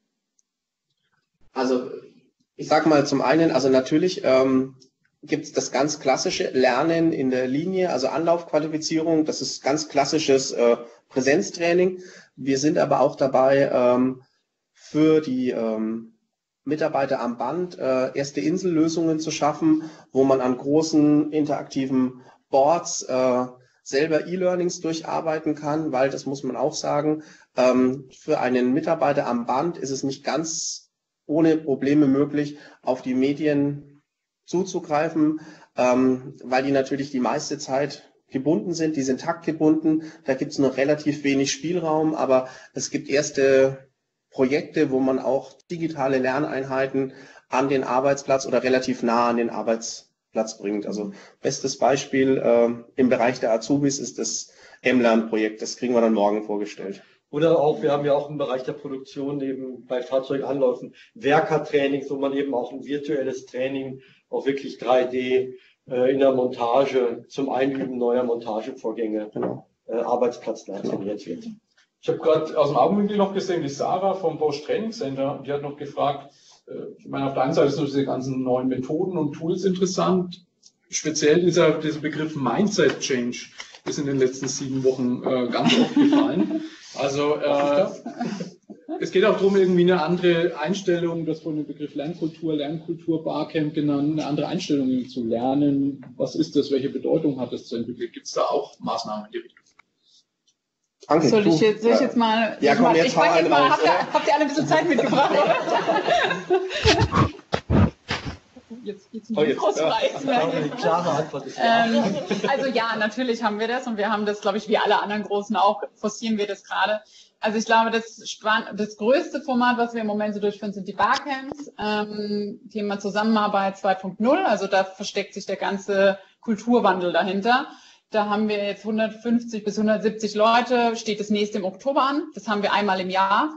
Also ich sage mal zum einen, also natürlich gibt es das ganz klassische Lernen in der Linie, also Anlaufqualifizierung, das ist ganz klassisches Präsenztraining. Wir sind aber auch dabei, für die Mitarbeiter am Band, erste Insellösungen zu schaffen, wo man an großen interaktiven Boards selber E-Learnings durcharbeiten kann, weil, das muss man auch sagen, für einen Mitarbeiter am Band ist es nicht ganz ohne Probleme möglich, auf die Medien zuzugreifen, weil die natürlich die meiste Zeit gebunden sind, die sind taktgebunden, da gibt es noch relativ wenig Spielraum, aber es gibt erste Projekte, wo man auch digitale Lerneinheiten an den Arbeitsplatz oder relativ nah an den Arbeitsplatz bringt. Also bestes Beispiel im Bereich der Azubis ist das M-Lern-Projekt, das kriegen wir dann morgen vorgestellt. Oder auch, wir haben ja auch im Bereich der Produktion eben bei Fahrzeuganläufen Werkertrainings, wo man eben auch ein virtuelles Training, auch wirklich 3D in der Montage zum Einüben neuer Montagevorgänge, arbeitsplatznah trainiert wird. Ich habe gerade aus dem Augenwinkel noch gesehen, die Sarah vom Bosch Training Center, die hat noch gefragt, ich meine, auf der einen Seite sind diese ganzen neuen Methoden und Tools interessant, speziell dieser Begriff Mindset Change ist in den letzten 7 Wochen ganz oft gefallen. Also es geht auch darum, irgendwie eine andere Einstellung, das von dem Begriff Lernkultur, Barcamp genannt, eine andere Einstellung zu lernen. Was ist das? Welche Bedeutung hat das zu entwickeln? Gibt es da auch Maßnahmen in die Richtung? Danke, soll ich jetzt mal? Ja, komm, jetzt habt ihr alle ein bisschen Zeit mitgebracht? Jetzt klare Antwort ist also ja, natürlich haben wir das und wir haben das, glaube ich, wie alle anderen Großen auch, forcieren wir das gerade. Also ich glaube, das größte Format, was wir im Moment so durchführen, sind die Barcamps, Thema Zusammenarbeit 2.0, also da versteckt sich der ganze Kulturwandel dahinter. Da haben wir jetzt 150 bis 170 Leute, steht das nächste im Oktober an, das haben wir einmal im Jahr.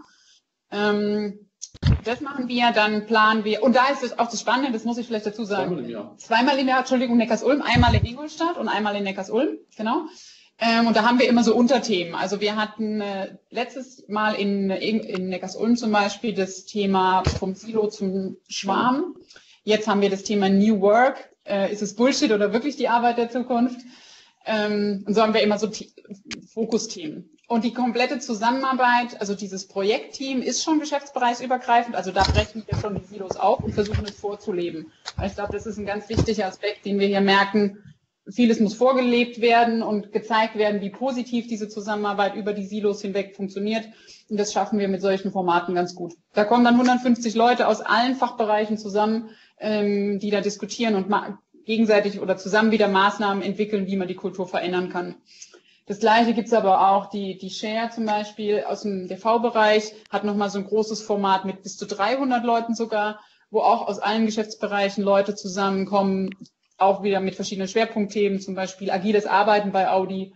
Das machen wir, dann planen wir, und da ist auch das Spannende, das muss ich vielleicht dazu sagen. Zweimal im Jahr, Entschuldigung, Neckarsulm, einmal in Ingolstadt und einmal in Neckarsulm, genau. Und da haben wir immer so Unterthemen. Also wir hatten letztes Mal in Neckarsulm zum Beispiel das Thema vom Silo zum Schwarm. Jetzt haben wir das Thema New Work. Ist es Bullshit oder wirklich die Arbeit der Zukunft? Und so haben wir immer so Fokusthemen. Und die komplette Zusammenarbeit, also dieses Projektteam ist schon geschäftsbereichsübergreifend, also da brechen wir schon die Silos auf und versuchen es vorzuleben. Weil ich glaube, das ist ein ganz wichtiger Aspekt, den wir hier merken. Vieles muss vorgelebt werden und gezeigt werden, wie positiv diese Zusammenarbeit über die Silos hinweg funktioniert. Und das schaffen wir mit solchen Formaten ganz gut. Da kommen dann 150 Leute aus allen Fachbereichen zusammen, die da diskutieren und gegenseitig oder zusammen wieder Maßnahmen entwickeln, wie man die Kultur verändern kann. Das Gleiche gibt es aber auch, die Share zum Beispiel aus dem DV-Bereich hat nochmal so ein großes Format mit bis zu 300 Leuten sogar, wo auch aus allen Geschäftsbereichen Leute zusammenkommen, auch wieder mit verschiedenen Schwerpunktthemen, zum Beispiel agiles Arbeiten bei Audi.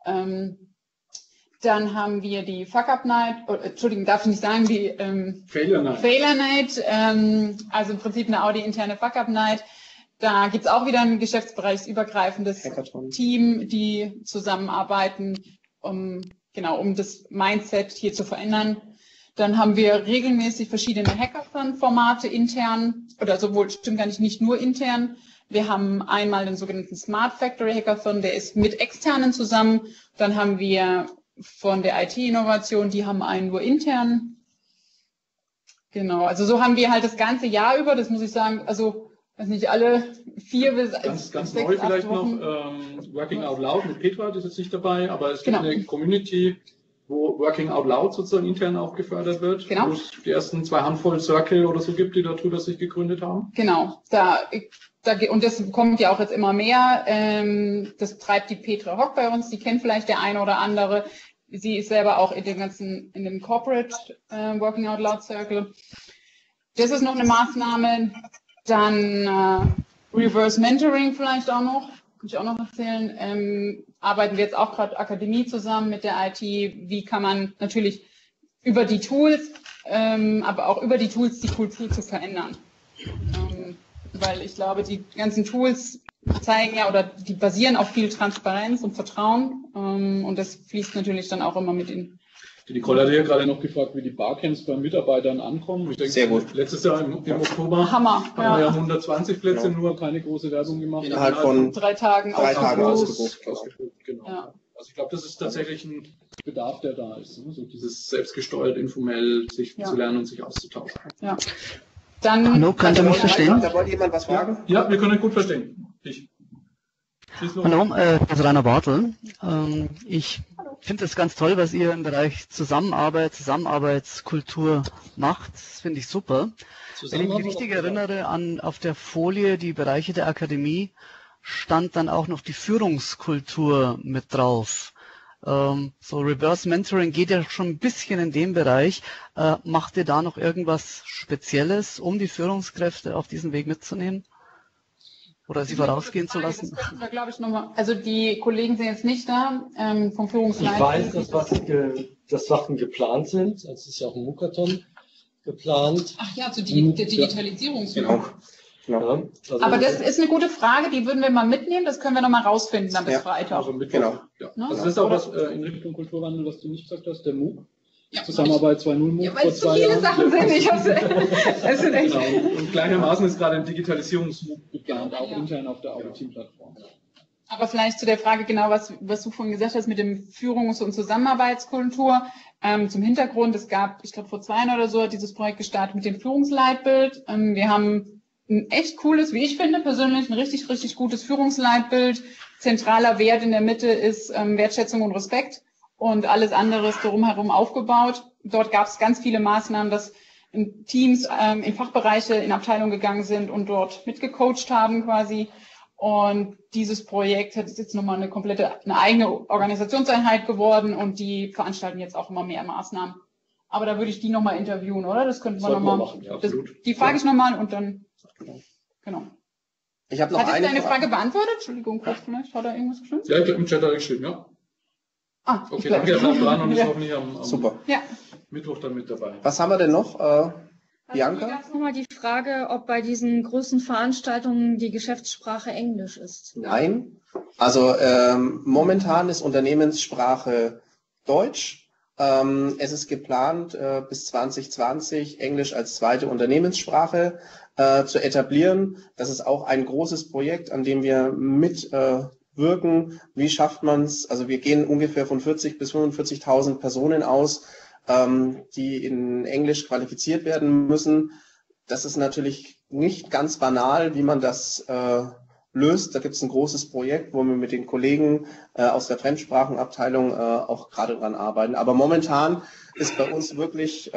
Dann haben wir die Fuck-Up Night, Entschuldigung, darf ich nicht sagen, die Failure Night, also im Prinzip eine Audi-interne Fuck-Up Night. Da gibt's auch wieder ein geschäftsbereichsübergreifendes Team, die zusammenarbeiten, um das Mindset hier zu verändern. Dann haben wir regelmäßig verschiedene Hackathon-Formate intern, oder sowohl, stimmt gar nicht nur intern. Wir haben einmal den sogenannten Smart Factory Hackathon, der ist mit Externen zusammen. Dann haben wir von der IT-Innovation, die haben einen nur intern. Genau, also so haben wir halt das ganze Jahr über, das muss ich sagen, also weiß nicht, alle 4 bis 6, ganz neu vielleicht Wochen. Noch, Working Out Loud mit Petra, die ist jetzt nicht dabei, aber es gibt eine Community, wo Working Out Loud sozusagen intern auch gefördert wird, wo es die ersten 2 Handvoll Circle oder so gibt, die darüber sich gegründet haben. Genau, und das kommt ja auch jetzt immer mehr, das treibt die Petra Hock bei uns, die kennt vielleicht der eine oder andere, sie ist selber auch in dem Corporate Working Out Loud Circle. Das ist noch eine Maßnahme. Dann Reverse Mentoring vielleicht auch noch, kann ich auch noch erzählen. Arbeiten wir jetzt auch gerade Akademie zusammen mit der IT. Wie kann man natürlich über die Tools, aber auch über die Tools die Kultur zu verändern? Weil ich glaube, die ganzen Tools zeigen ja oder die basieren auf viel Transparenz und Vertrauen und das fließt natürlich dann auch immer mit in. Die Nicole hatte ja gerade noch gefragt, wie die Barcamps bei Mitarbeitern ankommen. Ich denke, sehr gut. Letztes Jahr im Oktober haben wir ja 120 Plätze, nur keine große Werbung gemacht. Innerhalb von 3 Tagen ausgebucht. Genau. Ja. Also ich glaube, das ist tatsächlich ein Bedarf, der da ist. Ne? So dieses selbstgesteuert, informell sich zu lernen und sich auszutauschen. Ja. Dann Hallo, könnt ihr mich verstehen? Da wollte jemand was fragen? Ja, wir können gut verstehen. Ich. Schieß los. Hallo, das ist Rainer Bartel. Ich finde es ganz toll, was ihr im Bereich Zusammenarbeitskultur macht. Das finde ich super. Wenn ich mich richtig erinnere, auf der Folie, die Bereiche der Akademie, stand dann auch noch die Führungskultur mit drauf. So Reverse Mentoring geht ja schon ein bisschen in dem Bereich. Macht ihr da noch irgendwas Spezielles, um die Führungskräfte auf diesen Weg mitzunehmen? Oder sie vorausgehen zu lassen? Das könnten wir, glaube ich, nochmal. Also die Kollegen sind jetzt nicht da vom Führungsleiter. Ich weiß, dass Sachen geplant sind. Also es ist ja auch ein Hackathon geplant. Ach ja, zur Digitalisierung. Genau. Ja, also Aber das ist eine gute Frage, die würden wir mal mitnehmen. Das können wir nochmal rausfinden dann bis Freitag. Also mit, Genau. Ja. Ne? Also das ist auch was in Richtung Kulturwandel, was du nicht gesagt hast, der MOOC. Ja, Zusammenarbeit 2.0 MOOC Ja, weil es so viele Sachen sind. Es sind echt. Genau. Und gleichermaßen ist gerade ein Digitalisierungs-MOOC geplant, auch intern auf der Audi-Team-Plattform. Aber vielleicht zu der Frage genau, was du vorhin gesagt hast mit dem Führungs- und Zusammenarbeitskultur. Zum Hintergrund, es gab, ich glaube vor 2 Jahren oder so, hat dieses Projekt gestartet mit dem Führungsleitbild. Wir haben ein echt cooles, wie ich finde persönlich, ein richtig, richtig gutes Führungsleitbild. Zentraler Wert in der Mitte ist Wertschätzung und Respekt und alles andere ist drumherum aufgebaut. Dort gab es ganz viele Maßnahmen, dass Teams in Fachbereiche, in Abteilungen gegangen sind und dort mitgecoacht haben quasi. Und dieses Projekt hat jetzt nochmal eine eigene Organisationseinheit geworden und die veranstalten jetzt auch immer mehr Maßnahmen. Aber da würde ich die nochmal interviewen, oder? Das könnten wir nochmal machen. Ja, die frage ich nochmal und dann, genau. Ich habe noch Hat eine jetzt deine Frage beantwortet? Entschuldigung, kurz vielleicht. Hat da irgendwas geschrieben? Ja, im Chat hat er geschrieben, ja. Ah, Okay, danke, er bleibt dran und ist Ja. hoffentlich am Super. Ja. Mittwoch dann mit dabei. Was haben wir denn noch? Bianca? Hier gab es nochmal die Frage, ob bei diesen großen Veranstaltungen die Geschäftssprache Englisch ist. Nein. Also momentan ist Unternehmenssprache Deutsch. Es ist geplant, bis 2020 Englisch als zweite Unternehmenssprache zu etablieren. Das ist auch ein großes Projekt, an dem wir mitwirken. Wie schafft man es? Also wir gehen ungefähr von 40.000 bis 45.000 Personen aus, die in Englisch qualifiziert werden müssen. Das ist natürlich nicht ganz banal, wie man das löst. Da gibt es ein großes Projekt, wo wir mit den Kollegen aus der Fremdsprachenabteilung auch gerade dran arbeiten. Aber momentan ist bei uns wirklich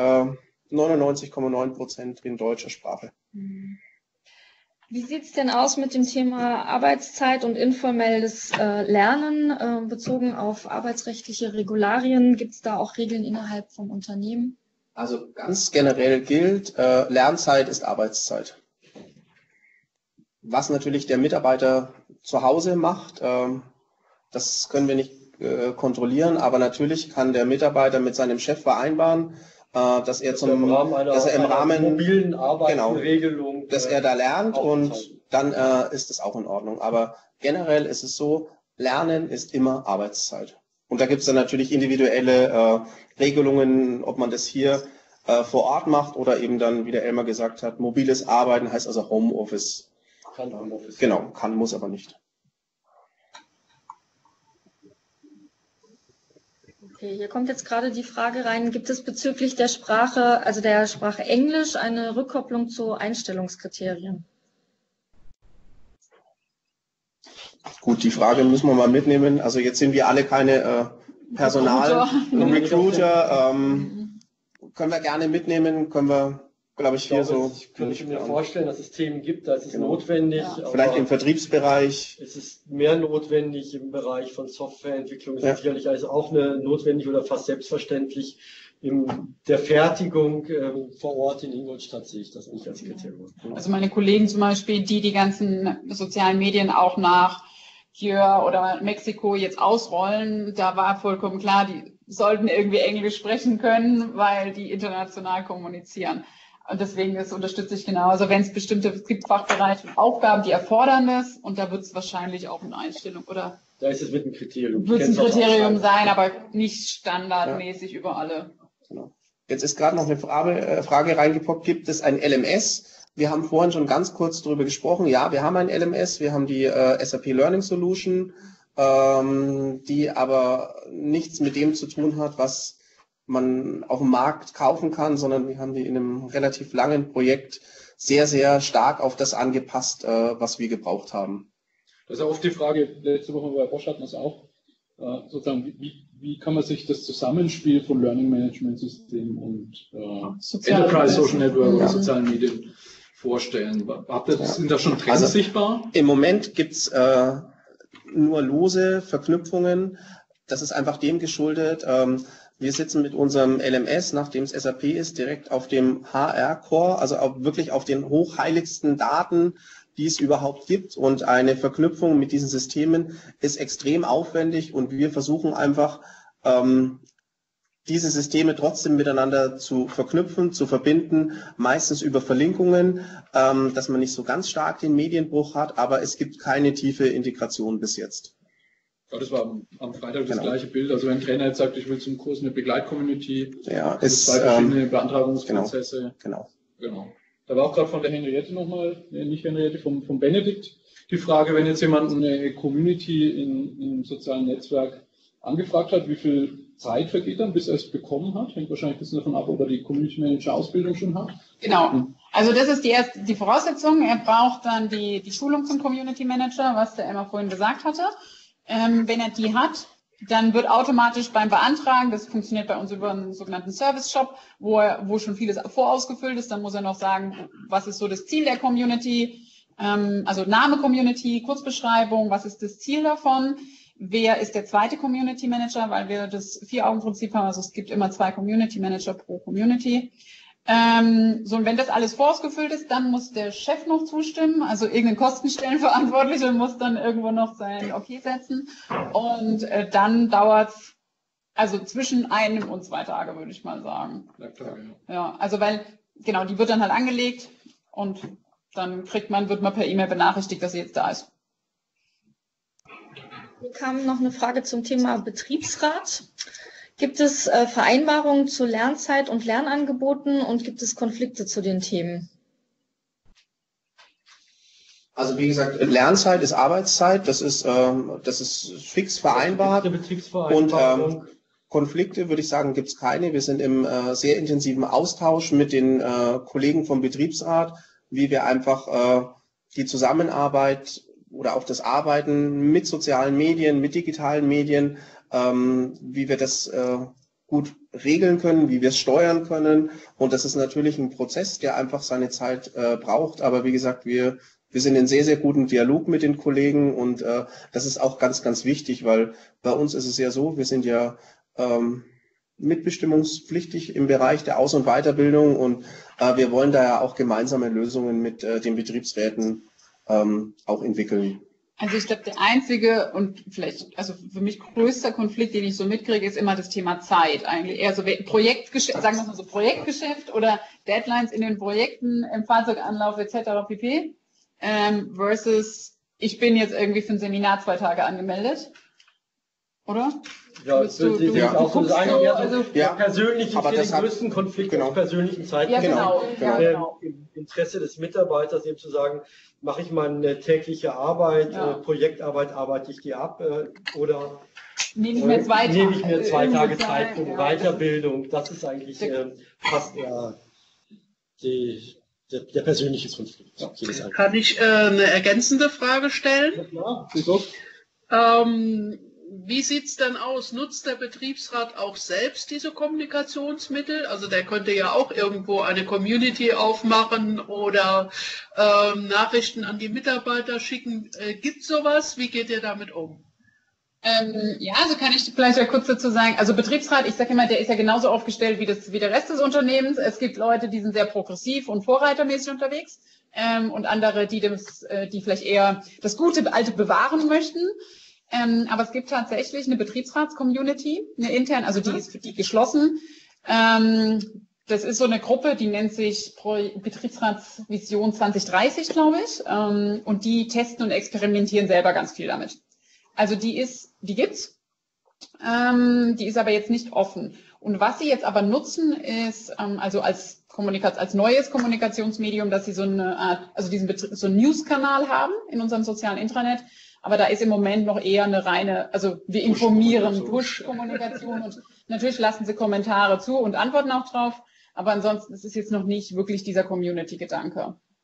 99,9% in deutscher Sprache. Wie sieht es denn aus mit dem Thema Arbeitszeit und informelles Lernen bezogen auf arbeitsrechtliche Regularien? Gibt es da auch Regeln innerhalb vom Unternehmen? Also ganz generell gilt, Lernzeit ist Arbeitszeit. Was natürlich der Mitarbeiter zu Hause macht, das können wir nicht kontrollieren, aber natürlich kann der Mitarbeiter mit seinem Chef vereinbaren, dass er im Rahmen mobilen Arbeitsregelung, genau, dass er da lernt und dann ist es auch in Ordnung. Aber generell ist es so, Lernen ist immer Arbeitszeit. Und da gibt es dann natürlich individuelle Regelungen, ob man das hier vor Ort macht oder eben dann, wie der Elmar gesagt hat, mobiles Arbeiten heißt also Homeoffice. Kann Homeoffice. Genau, kann, muss aber nicht. Okay, hier kommt jetzt gerade die Frage rein, gibt es bezüglich der Sprache, also der Sprache Englisch, eine Rückkopplung zu Einstellungskriterien? Gut, die Frage müssen wir mal mitnehmen. Also jetzt sind wir alle keine Recruiter. Können wir gerne mitnehmen, können wir, glaube ich, Ich könnte mir vorstellen, dass es Themen gibt, da ist es notwendig. Ja. Vielleicht im Vertriebsbereich. Es ist mehr notwendig im Bereich von Softwareentwicklung. Es ist sicherlich also auch notwendig oder fast selbstverständlich. In der Fertigung vor Ort in Ingolstadt sehe ich das nicht als Kriterium. Also meine Kollegen zum Beispiel, die ganzen sozialen Medien auch nach hier oder Mexiko jetzt ausrollen, da war vollkommen klar, die sollten irgendwie Englisch sprechen können, weil die international kommunizieren. Und deswegen, das unterstütze ich genau. Also wenn es gibt Fachbereiche und Aufgaben, die erfordern das, und da wird es wahrscheinlich auch eine Einstellung oder da ist es mit ein Kriterium. Wird ein Kriterium sein, aber nicht standardmäßig über alle. Genau. Jetzt ist gerade noch eine Frage reingepoppt, gibt es ein LMS? Wir haben vorhin schon ganz kurz darüber gesprochen. Ja, wir haben ein LMS, wir haben die SAP Learning Solution, die aber nichts mit dem zu tun hat, was man auf dem Markt kaufen kann, sondern wir haben die in einem relativ langen Projekt sehr, sehr stark auf das angepasst, was wir gebraucht haben. Das ist ja oft die Frage, letzte Woche bei Bosch hatten wir es auch, sozusagen, wie kann man sich das Zusammenspiel von Learning Management System und Enterprise Social Network oder sozialen Medien vorstellen? Sind da schon Trends sichtbar? Im Moment gibt's nur lose Verknüpfungen. Das ist einfach dem geschuldet. Wir sitzen mit unserem LMS, nachdem es SAP ist, direkt auf dem HR-Core, also wirklich auf den hochheiligsten Daten, die es überhaupt gibt. Und eine Verknüpfung mit diesen Systemen ist extrem aufwendig und wir versuchen einfach, diese Systeme trotzdem miteinander zu verknüpfen, zu verbinden, meistens über Verlinkungen, dass man nicht so ganz stark den Medienbruch hat, aber es gibt keine tiefe Integration bis jetzt. Ja, das war am Freitag das gleiche Bild. Also wenn ein Trainer jetzt sagt, ich will zum Kurs eine Begleitcommunity, zwei verschiedene Beantragungsprozesse. Genau. Da war auch gerade von der Henriette nochmal, nicht Henriette, vom Benedikt, die Frage, wenn jetzt jemand eine Community im sozialen Netzwerk angefragt hat, wie viel Zeit vergeht dann, bis er es bekommen hat? Hängt wahrscheinlich ein bisschen davon ab, ob er die Community Manager Ausbildung schon hat. Genau. Also das ist die Voraussetzung. Er braucht dann die Schulung zum Community Manager, was der Emma vorhin gesagt hatte. Wenn er die hat, dann wird automatisch beim Beantragen, das funktioniert bei uns über einen sogenannten Service-Shop, wo schon vieles vorausgefüllt ist, dann muss er noch sagen, was ist so das Ziel der Community, also Name Community, Kurzbeschreibung, was ist das Ziel davon, wer ist der zweite Community Manager, weil wir das 4-Augen-Prinzip haben, also es gibt immer 2 Community Manager pro Community. So, und wenn das alles vorausgefüllt ist, dann muss der Chef noch zustimmen, also irgendein Kostenstellenverantwortlicher muss dann irgendwo noch sein Okay setzen und dann dauert's also zwischen 1 und 2 Tage, würde ich mal sagen. Ja, also weil, genau, die wird dann halt angelegt und dann wird man per E-Mail benachrichtigt, dass sie jetzt da ist. Hier kam noch eine Frage zum Thema Betriebsrat. Gibt es Vereinbarungen zu Lernzeit und Lernangeboten und gibt es Konflikte zu den Themen? Also wie gesagt, Lernzeit ist Arbeitszeit, das ist fix vereinbart und Konflikte würde ich sagen gibt es keine. Wir sind im sehr intensiven Austausch mit den Kollegen vom Betriebsrat, wie wir einfach die Zusammenarbeit oder auch das Arbeiten mit sozialen Medien, mit digitalen Medien, wie wir das gut regeln können, wie wir es steuern können. Und das ist natürlich ein Prozess, der einfach seine Zeit braucht. Aber wie gesagt, wir sind in sehr, sehr guten Dialog mit den Kollegen und das ist auch ganz, ganz wichtig, weil bei uns ist es ja so, wir sind ja mitbestimmungspflichtig im Bereich der Aus- und Weiterbildung und wir wollen da ja auch gemeinsame Lösungen mit den Betriebsräten auch entwickeln. Also ich glaube, der einzige und vielleicht, also für mich größter Konflikt, den ich so mitkriege, ist immer das Thema Zeit. Eigentlich eher so Projektgeschäft, sagen wir mal so Projektgeschäft oder Deadlines in den Projekten, im Fahrzeuganlauf etc. pp. Versus, ich bin jetzt irgendwie für ein Seminar 2 Tage angemeldet. Oder? Ja, das will ich auch so sagen. Also persönlich ist hier den größten Konflikt auf persönlichen Zeiten. Ja, genau. Im Interesse des Mitarbeiters eben zu sagen, mache ich meine tägliche Arbeit, Projektarbeit, arbeite ich die ab oder nehme ich mir 2 Tage Zeit für Weiterbildung. Das ist eigentlich fast der persönliche Konflikt. Kann ich eine ergänzende Frage stellen? Ja, klar. Wie sieht es denn aus? Nutzt der Betriebsrat auch selbst diese Kommunikationsmittel? Also der könnte ja auch irgendwo eine Community aufmachen oder Nachrichten an die Mitarbeiter schicken. Gibt es sowas? Wie geht ihr damit um? Ja, also kann ich vielleicht ja kurz dazu sagen. Also Betriebsrat, ich sage immer, der ist ja genauso aufgestellt wie der Rest des Unternehmens. Es gibt Leute, die sind sehr progressiv und vorreitermäßig unterwegs und andere, die vielleicht eher das Gute Alte bewahren möchten. Aber es gibt tatsächlich eine Betriebsrats-Community, eine intern, also die ist für die geschlossen. Das ist so eine Gruppe, die nennt sich Betriebsratsvision 2030, glaube ich. Und die testen und experimentieren selber ganz viel damit. Also die gibt's. Die ist aber jetzt nicht offen. Und was sie jetzt aber nutzen, ist also als neues Kommunikationsmedium, dass sie so eine Art, also so einen News-Kanal haben in unserem sozialen Intranet. Aber da ist im Moment noch eher eine reine, also wir informieren, Push-Kommunikation und natürlich lassen sie Kommentare zu und antworten auch drauf. Aber ansonsten ist es jetzt noch nicht wirklich dieser Community-Gedanke.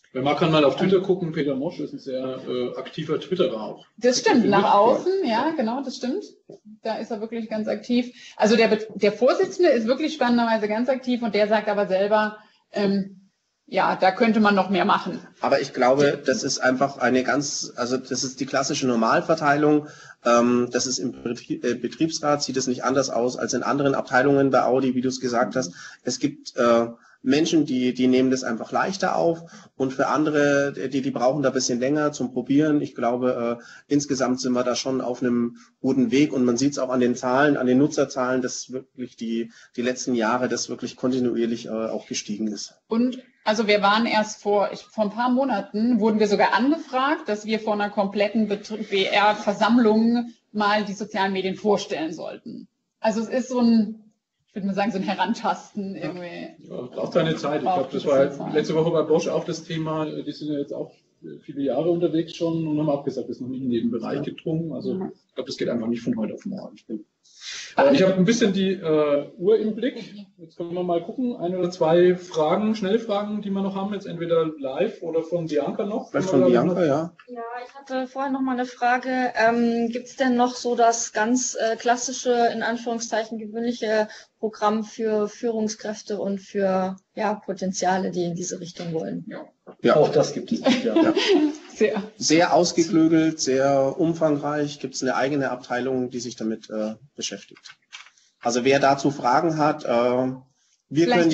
Wenn man kann mal auf Twitter gucken, Peter Mosch ist ein sehr aktiver Twitterer auch. Das stimmt, nach außen, ja, genau, das stimmt. Da ist er wirklich ganz aktiv. Also der Vorsitzende ist wirklich spannenderweise ganz aktiv und der sagt aber selber, ja, da könnte man noch mehr machen. Aber ich glaube, das ist einfach das ist die klassische Normalverteilung. Das ist im Betriebsrat, sieht es nicht anders aus als in anderen Abteilungen bei Audi, wie du es gesagt hast. Es gibt Menschen, die nehmen das einfach leichter auf und für andere, die brauchen da ein bisschen länger zum Probieren. Ich glaube, insgesamt sind wir da schon auf einem guten Weg und man sieht es auch an den Zahlen, an den Nutzerzahlen, dass wirklich die letzten Jahre das wirklich kontinuierlich auch gestiegen ist. Und also wir waren erst vor ein paar Monaten, wurden wir sogar angefragt, dass wir vor einer kompletten BR-Versammlung mal die sozialen Medien vorstellen sollten. Also es ist so ein Herantasten irgendwie. Ja, braucht seine Zeit. Ich glaube, das war letzte Woche bei Bosch auch das Thema. Die sind ja jetzt auch viele Jahre unterwegs schon und haben auch gesagt, das ist noch nicht in jedem Bereich gedrungen. Also ich glaube, das geht einfach nicht von heute auf morgen. Ich habe ein bisschen die Uhr im Blick. Jetzt können wir mal gucken. 1 oder 2 Fragen, Schnellfragen, die wir noch haben. Jetzt entweder live oder von Bianca noch. Von Bianca, ja. Ja, ich hatte vorher noch mal eine Frage. Gibt es denn noch so das ganz klassische, in Anführungszeichen gewöhnliche Programm für Führungskräfte und für Potenziale, die in diese Richtung wollen? Ja, auch das gibt es. Ja. Sehr ausgeklügelt, sehr umfangreich. Gibt es eine eigene Abteilung, die sich damit beschäftigt. Also wer dazu Fragen hat, wir können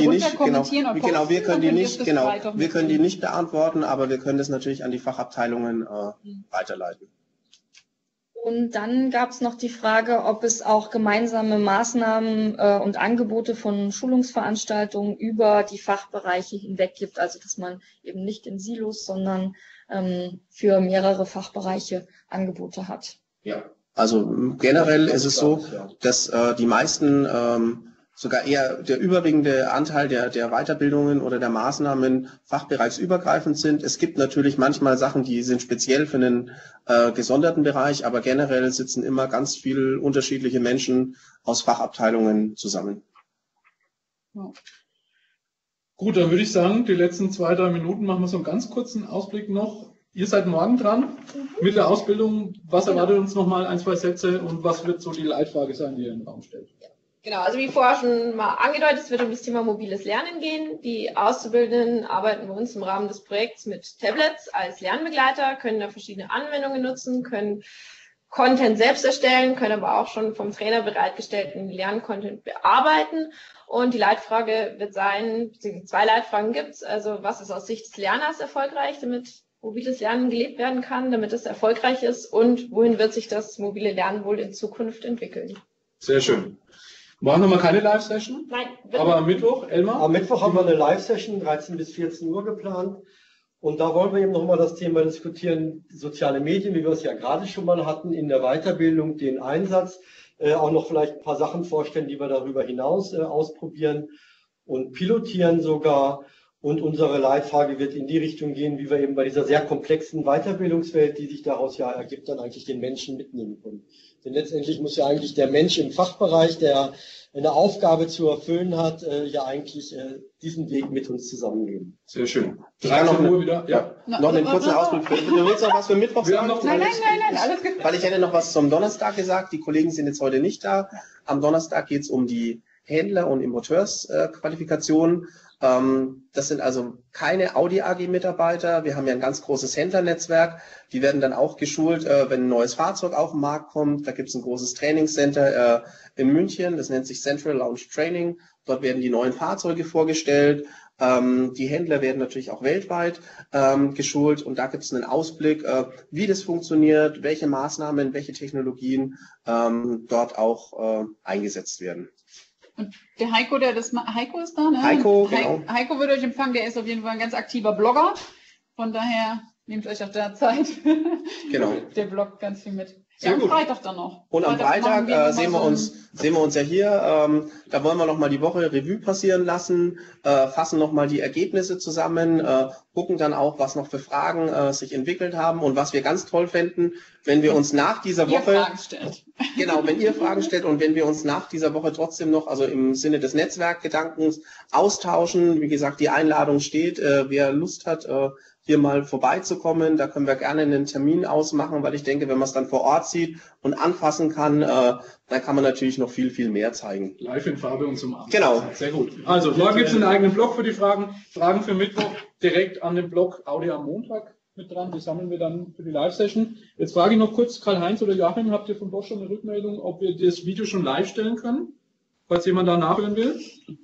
die nicht beantworten, aber wir können das natürlich an die Fachabteilungen weiterleiten. Und dann gab es noch die Frage, ob es auch gemeinsame Maßnahmen und Angebote von Schulungsveranstaltungen über die Fachbereiche hinweg gibt. Also dass man eben nicht in Silos, sondern für mehrere Fachbereiche Angebote hat. Ja, also generell ist es so, dass die meisten, sogar eher der überwiegende Anteil der Weiterbildungen oder der Maßnahmen fachbereichsübergreifend sind. Es gibt natürlich manchmal Sachen, die sind speziell für einen gesonderten Bereich, aber generell sitzen immer ganz viele unterschiedliche Menschen aus Fachabteilungen zusammen. Ja. Gut, dann würde ich sagen, die letzten 2, 3 Minuten machen wir so einen ganz kurzen Ausblick noch. Ihr seid morgen dran mit der Ausbildung. Was erwartet uns nochmal 1, 2 Sätze und was wird so die Leitfrage sein, die ihr in den Raum stellt? Genau, also wie vorher schon mal angedeutet, es wird um das Thema mobiles Lernen gehen. Die Auszubildenden arbeiten bei uns im Rahmen des Projekts mit Tablets als Lernbegleiter, können da verschiedene Anwendungen nutzen, können Content selbst erstellen, können aber auch schon vom Trainer bereitgestellten Lerncontent bearbeiten. Und die Leitfrage wird sein, beziehungsweise 2 Leitfragen gibt es, also was ist aus Sicht des Lerners erfolgreich, damit mobiles Lernen gelebt werden kann, damit es erfolgreich ist und wohin wird sich das mobile Lernen wohl in Zukunft entwickeln. Sehr schön. Morgen haben wir keine Live-Session? Nein. Aber am Mittwoch, Elmar? Am Mittwoch haben wir eine Live-Session, 13 bis 14 Uhr geplant. Und da wollen wir eben nochmal das Thema diskutieren, soziale Medien, wie wir es ja gerade schon mal hatten, in der Weiterbildung, den Einsatz, auch noch vielleicht ein paar Sachen vorstellen, die wir darüber hinaus ausprobieren und pilotieren sogar. Und unsere Leitfrage wird in die Richtung gehen, wie wir eben bei dieser sehr komplexen Weiterbildungswelt, die sich daraus ja ergibt, dann eigentlich den Menschen mitnehmen können. Denn letztendlich muss ja eigentlich der Mensch im Fachbereich, der eine Aufgabe zu erfüllen hat, ja eigentlich diesen Weg mit uns zusammengehen. Sehr schön. Ich kann noch wieder, noch einen kurzen Ausblick. Du willst noch was für Mittwoch sagen? Nein, alles gut. Weil ich hätte noch was zum Donnerstag gesagt. Die Kollegen sind jetzt heute nicht da. Am Donnerstag geht es um die Händler- und Importeursqualifikationen. Das sind also keine Audi AG-Mitarbeiter. Wir haben ja ein ganz großes Händlernetzwerk. Die werden dann auch geschult, wenn ein neues Fahrzeug auf den Markt kommt. Da gibt es ein großes Trainingscenter in München. Das nennt sich Central Launch Training. Dort werden die neuen Fahrzeuge vorgestellt. Die Händler werden natürlich auch weltweit geschult. Und da gibt es einen Ausblick, wie das funktioniert, welche Maßnahmen, welche Technologien dort auch eingesetzt werden. Und der Heiko, Heiko ist da, ne? Heiko, genau. Heiko wird euch empfangen, der ist auf jeden Fall ein ganz aktiver Blogger. Von daher nehmt euch auch da Zeit. Genau. Der bloggt ganz viel mit. Sehr gut. Am Freitag dann noch. Und am Freitag sehen wir uns ja hier. Da wollen wir nochmal die Woche Revue passieren lassen, fassen nochmal die Ergebnisse zusammen, gucken dann auch, was noch für Fragen sich entwickelt haben und was wir ganz toll fänden, wenn wir uns nach dieser Woche... Fragen stellt. Genau, wenn ihr Fragen stellt und wenn wir uns nach dieser Woche trotzdem noch, also im Sinne des Netzwerkgedankens, austauschen. Wie gesagt, die Einladung steht. Wer Lust hat, hier mal vorbeizukommen. Da können wir gerne einen Termin ausmachen, weil ich denke, wenn man es dann vor Ort sieht und anfassen kann, dann kann man natürlich noch viel, viel mehr zeigen. Live in Farbe und zum Abend. Genau. Sehr gut. Also, morgen gibt es einen eigenen Blog für die Fragen. Fragen für Mittwoch direkt an den Blog Audio am Montag mit dran. Die sammeln wir dann für die Live-Session. Jetzt frage ich noch kurz, Karl-Heinz oder Joachim, habt ihr von Bosch schon eine Rückmeldung, ob wir das Video schon live stellen können? Falls jemand da nachhören will.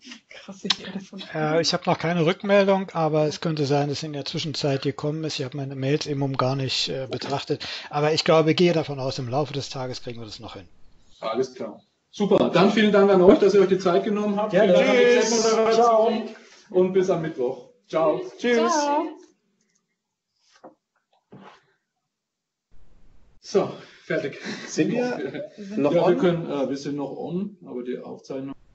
Ich habe noch keine Rückmeldung, aber es könnte sein, dass in der Zwischenzeit gekommen ist. Ich habe meine Mails im Moment gar nicht betrachtet. Aber ich glaube, gehe davon aus, im Laufe des Tages kriegen wir das noch hin. Alles klar. Super. Dann vielen Dank an euch, dass ihr euch die Zeit genommen habt. Ja, vielen Dank an die tschüss. Chatmoderation. Und bis am Mittwoch. Ciao. Tschüss. Ciao. So, fertig. Sind wir noch ja, on? wir sind noch on, aber die Aufzeichnung.